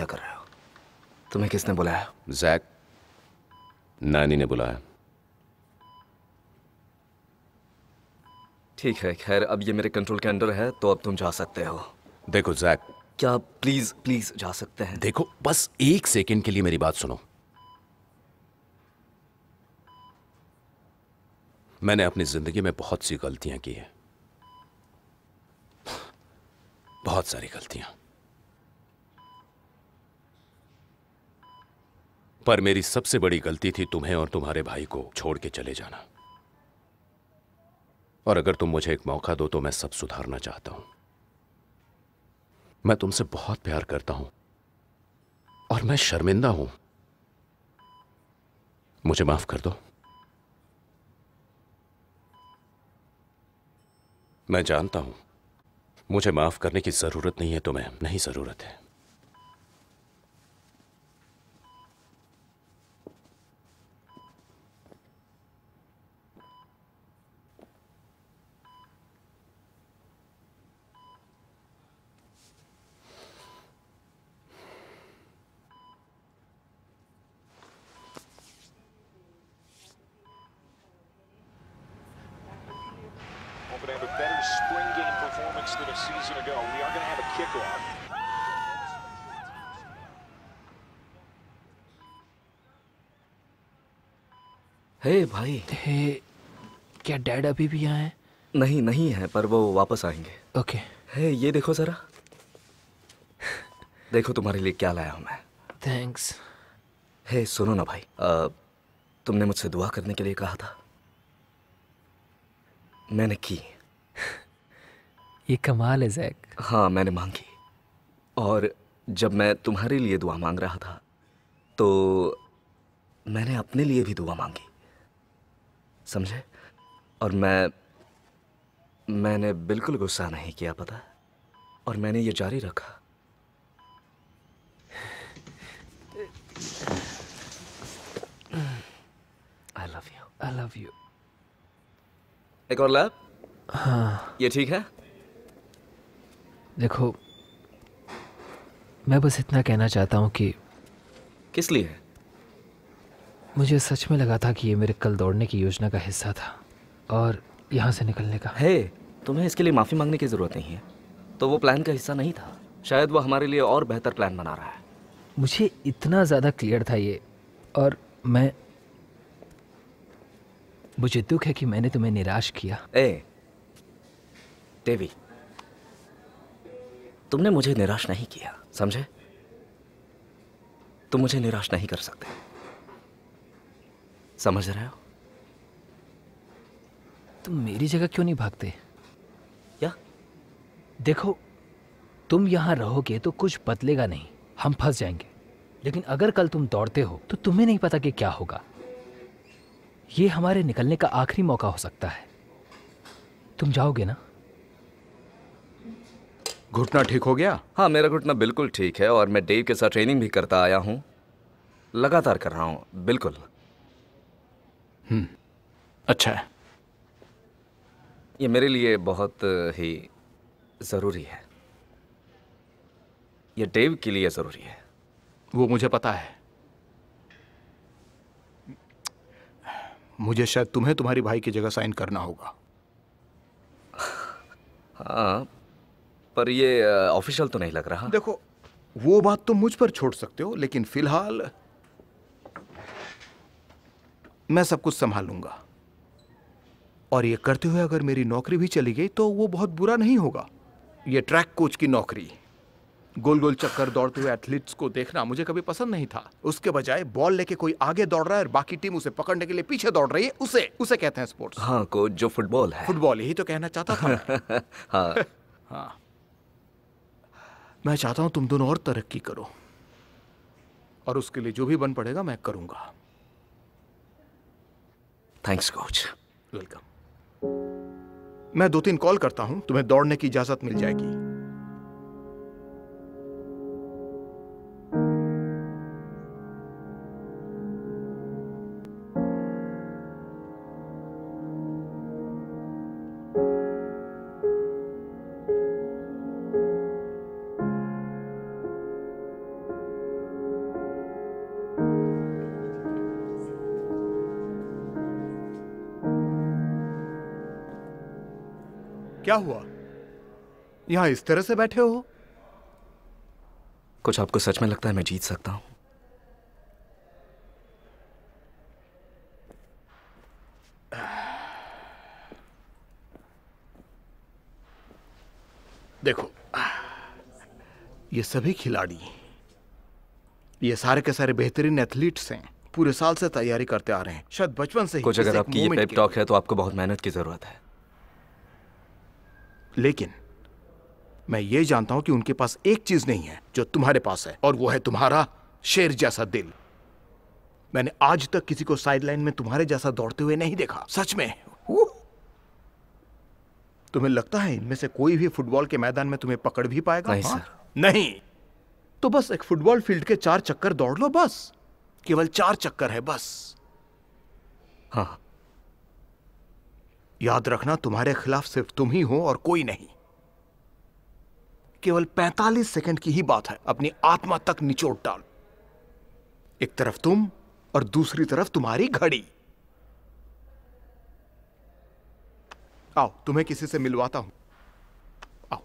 क्या कर रहे हो? तुम्हें किसने बुलाया? जैक, नानी ने बुलाया। ठीक है, खैर अब ये मेरे कंट्रोल के अंडर है, तो अब तुम जा सकते हो। देखो जैक, क्या प्लीज प्लीज जा सकते हैं? देखो बस एक सेकंड के लिए मेरी बात सुनो। मैंने अपनी जिंदगी में बहुत सी गलतियां की हैं, बहुत सारी गलतियां, पर मेरी सबसे बड़ी गलती थी तुम्हें और तुम्हारे भाई को छोड़ के चले जाना। और अगर तुम मुझे एक मौका दो तो मैं सब सुधारना चाहता हूं। मैं तुमसे बहुत प्यार करता हूं और मैं शर्मिंदा हूं। मुझे माफ कर दो। मैं जानता हूं मुझे माफ करने की जरूरत नहीं है, तुम्हें नहीं जरूरत है। Hoping to have a better spring game performance than a season ago. We are going to have a kickoff. हे भाई। हे, क्या डैड अभी भी यहाँ हैं? नहीं नहीं है, पर वो वापस आएंगे। ओके। हे, ये देखो जरा। देखो तुम्हारे लिए क्या लाया हूं मैं। थैंक्स। हे सुनो ना भाई, तुमने मुझसे दुआ करने के लिए कहा था, मैंने की। ये कमाल है जैक। हाँ, मैंने मांगी। और जब मैं तुम्हारे लिए दुआ मांग रहा था तो मैंने अपने लिए भी दुआ मांगी, समझे? और मैंने बिल्कुल गुस्सा नहीं किया, पता है? और मैंने ये जारी रखा। I love you. I love you. एक और लैप? हाँ। ये ठीक है? देखो, मैं बस इतना कहना चाहता हूँ कि किस लिए? मुझे सच में लगा था कि ये मेरे कल दौड़ने की योजना का हिस्सा था और यहाँ से निकलने का। हे, तुम्हें इसके लिए माफी मांगने की जरूरत नहीं है। तो वो प्लान का हिस्सा नहीं था। शायद वो हमारे लिए और बेहतर प्लान बना रहा है। मुझे इतना ज़्यादा क्लियर था ये, और मुझे दुख है कि मैंने तुम्हें निराश किया। डेवी, तुमने मुझे निराश नहीं किया, समझे? तुम मुझे निराश नहीं कर सकते, समझ रहे हो? तुम मेरी जगह क्यों नहीं भागते? क्या? देखो, तुम यहां रहोगे तो कुछ बदलेगा नहीं, हम फंस जाएंगे। लेकिन अगर कल तुम दौड़ते हो तो तुम्हें नहीं पता कि क्या होगा। ये हमारे निकलने का आखिरी मौका हो सकता है। तुम जाओगे ना? घुटना ठीक हो गया? हाँ, मेरा घुटना बिल्कुल ठीक है और मैं डेव के साथ ट्रेनिंग भी करता आया हूँ, लगातार कर रहा हूँ। बिल्कुल। अच्छा है। ये मेरे लिए बहुत ही ज़रूरी है। ये डेव के लिए ज़रूरी है। वो मुझे पता है। मुझे शायद तुम्हें तुम्हारी भाई की जगह साइन करना होगा। हाँ, पर ये ऑफिशियल तो नहीं लग रहा। देखो, वो बात तुम मुझ पर छोड़ सकते हो, लेकिन फिलहाल मैं सब कुछ संभाल लूंगा। और ये करते हुए अगर मेरी नौकरी भी चली गई तो वो बहुत बुरा नहीं होगा। ये ट्रैक कोच की नौकरी, गोल गोल चक्कर दौड़ते हुए एथलीट्स को देखना मुझे कभी पसंद नहीं था। उसके बजाय बॉल लेके कोई आगे दौड़ रहा है और बाकी टीम उसे पकड़ने के लिए पीछे दौड़ रही है, उसे कहते हैं स्पोर्ट्स। हाँ कोच, जो फुटबॉल है। फुटबॉल, यही तो कहना चाहता था। हाँ। हाँ, मैं चाहता हूं तुम दोनों और तरक्की करो, और उसके लिए जो भी बन पड़ेगा मैं करूंगा। Thanks coach. वेलकम। मैं 2-3 कॉल करता हूं, तुम्हें दौड़ने की इजाजत मिल जाएगी। क्या हुआ? यहाँ इस तरह से बैठे हो? कुछ आपको सच में लगता है मैं जीत सकता हूँ? देखो, ये सभी खिलाड़ी, ये सारे के सारे बेहतरीन एथलीट्स हैं। पूरे साल से तैयारी करते आ रहे हैं, शायद बचपन से ही। कुछ अगर आपकी ये पेप टॉक है तो आपको बहुत मेहनत की जरूरत है। लेकिन मैं ये जानता हूं कि उनके पास एक चीज नहीं है जो तुम्हारे पास है, और वो है तुम्हारा शेर जैसा दिल। मैंने आज तक किसी को साइडलाइन में तुम्हारे जैसा दौड़ते हुए नहीं देखा, सच में। तुम्हें लगता है इनमें से कोई भी फुटबॉल के मैदान में तुम्हें पकड़ भी पाएगा? नहीं सर। नहीं, तो बस एक फुटबॉल फील्ड के 4 चक्कर दौड़ लो, बस। केवल 4 चक्कर है, बस। हाँ। याद रखना, तुम्हारे खिलाफ सिर्फ तुम ही हो और कोई नहीं। केवल 45 सेकंड की ही बात है, अपनी आत्मा तक निचोड़ डाल। एक तरफ तुम और दूसरी तरफ तुम्हारी घड़ी। आओ, तुम्हें किसी से मिलवाता हूं। आओ।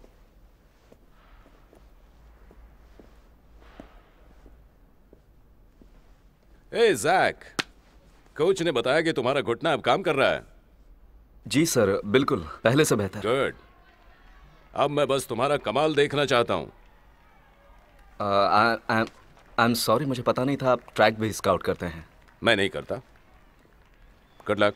ए जैक, कोच ने बताया कि तुम्हारा घुटना अब काम कर रहा है। जी सर, बिल्कुल पहले से बेहतर। गुड। अब मैं बस तुम्हारा कमाल देखना चाहता हूं। आई एम सॉरी, मुझे पता नहीं था आप ट्रैक भी स्काउट करते हैं। मैं नहीं करता। Good luck.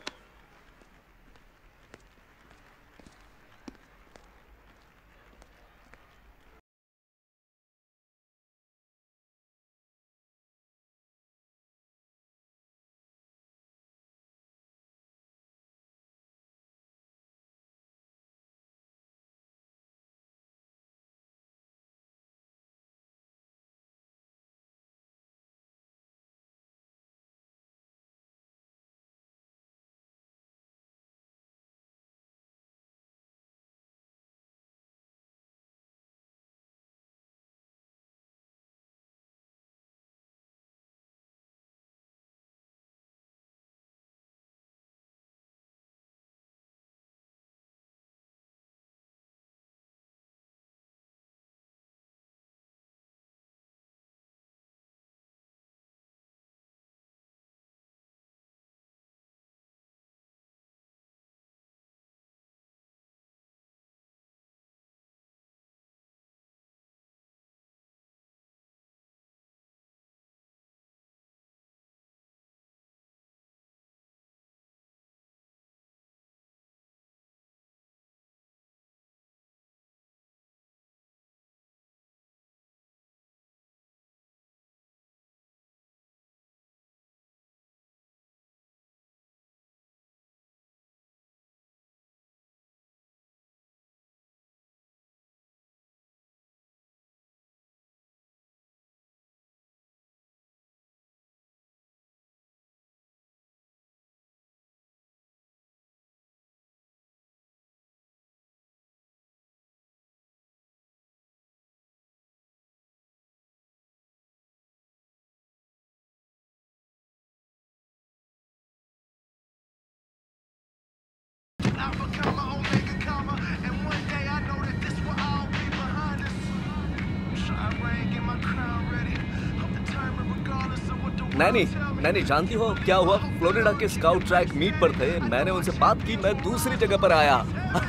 नैनी, नैनी जानती हो क्या हुआ? फ्लोरिडा के स्काउट ट्रैक मीट पर थे, मैंने उनसे बात की, मैं दूसरी जगह पर आया।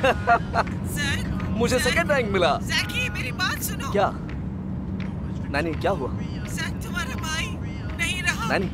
मुझे सेकंड रैंक मिला। ज़ैकी, मेरी बात सुनो। क्या? नैनी क्या हुआ? ज़ैक तुम्हारा भाई नहीं रहा। नैनी,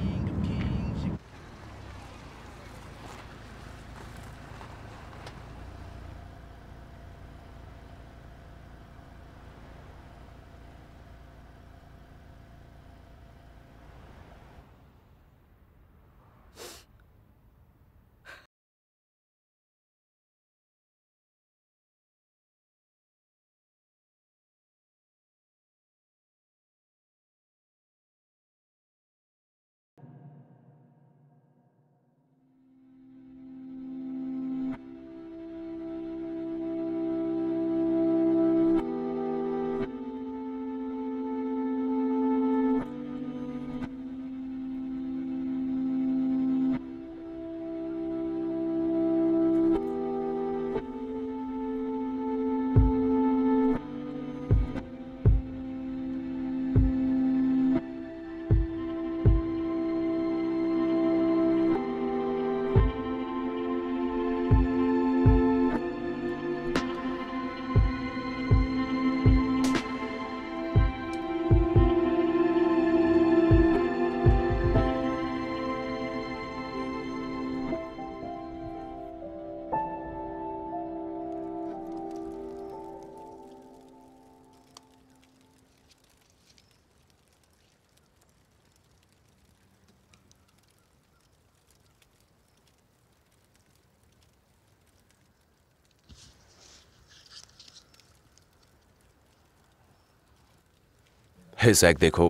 हे जैक, देखो,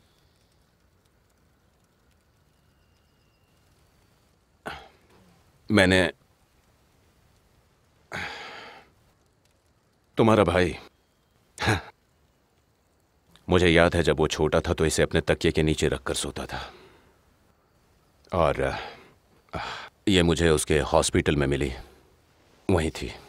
मैंने तुम्हारा भाई, मुझे याद है जब वो छोटा था तो इसे अपने तकिए के नीचे रखकर सोता था, और ये मुझे उसके हॉस्पिटल में मिली, वहीं थी।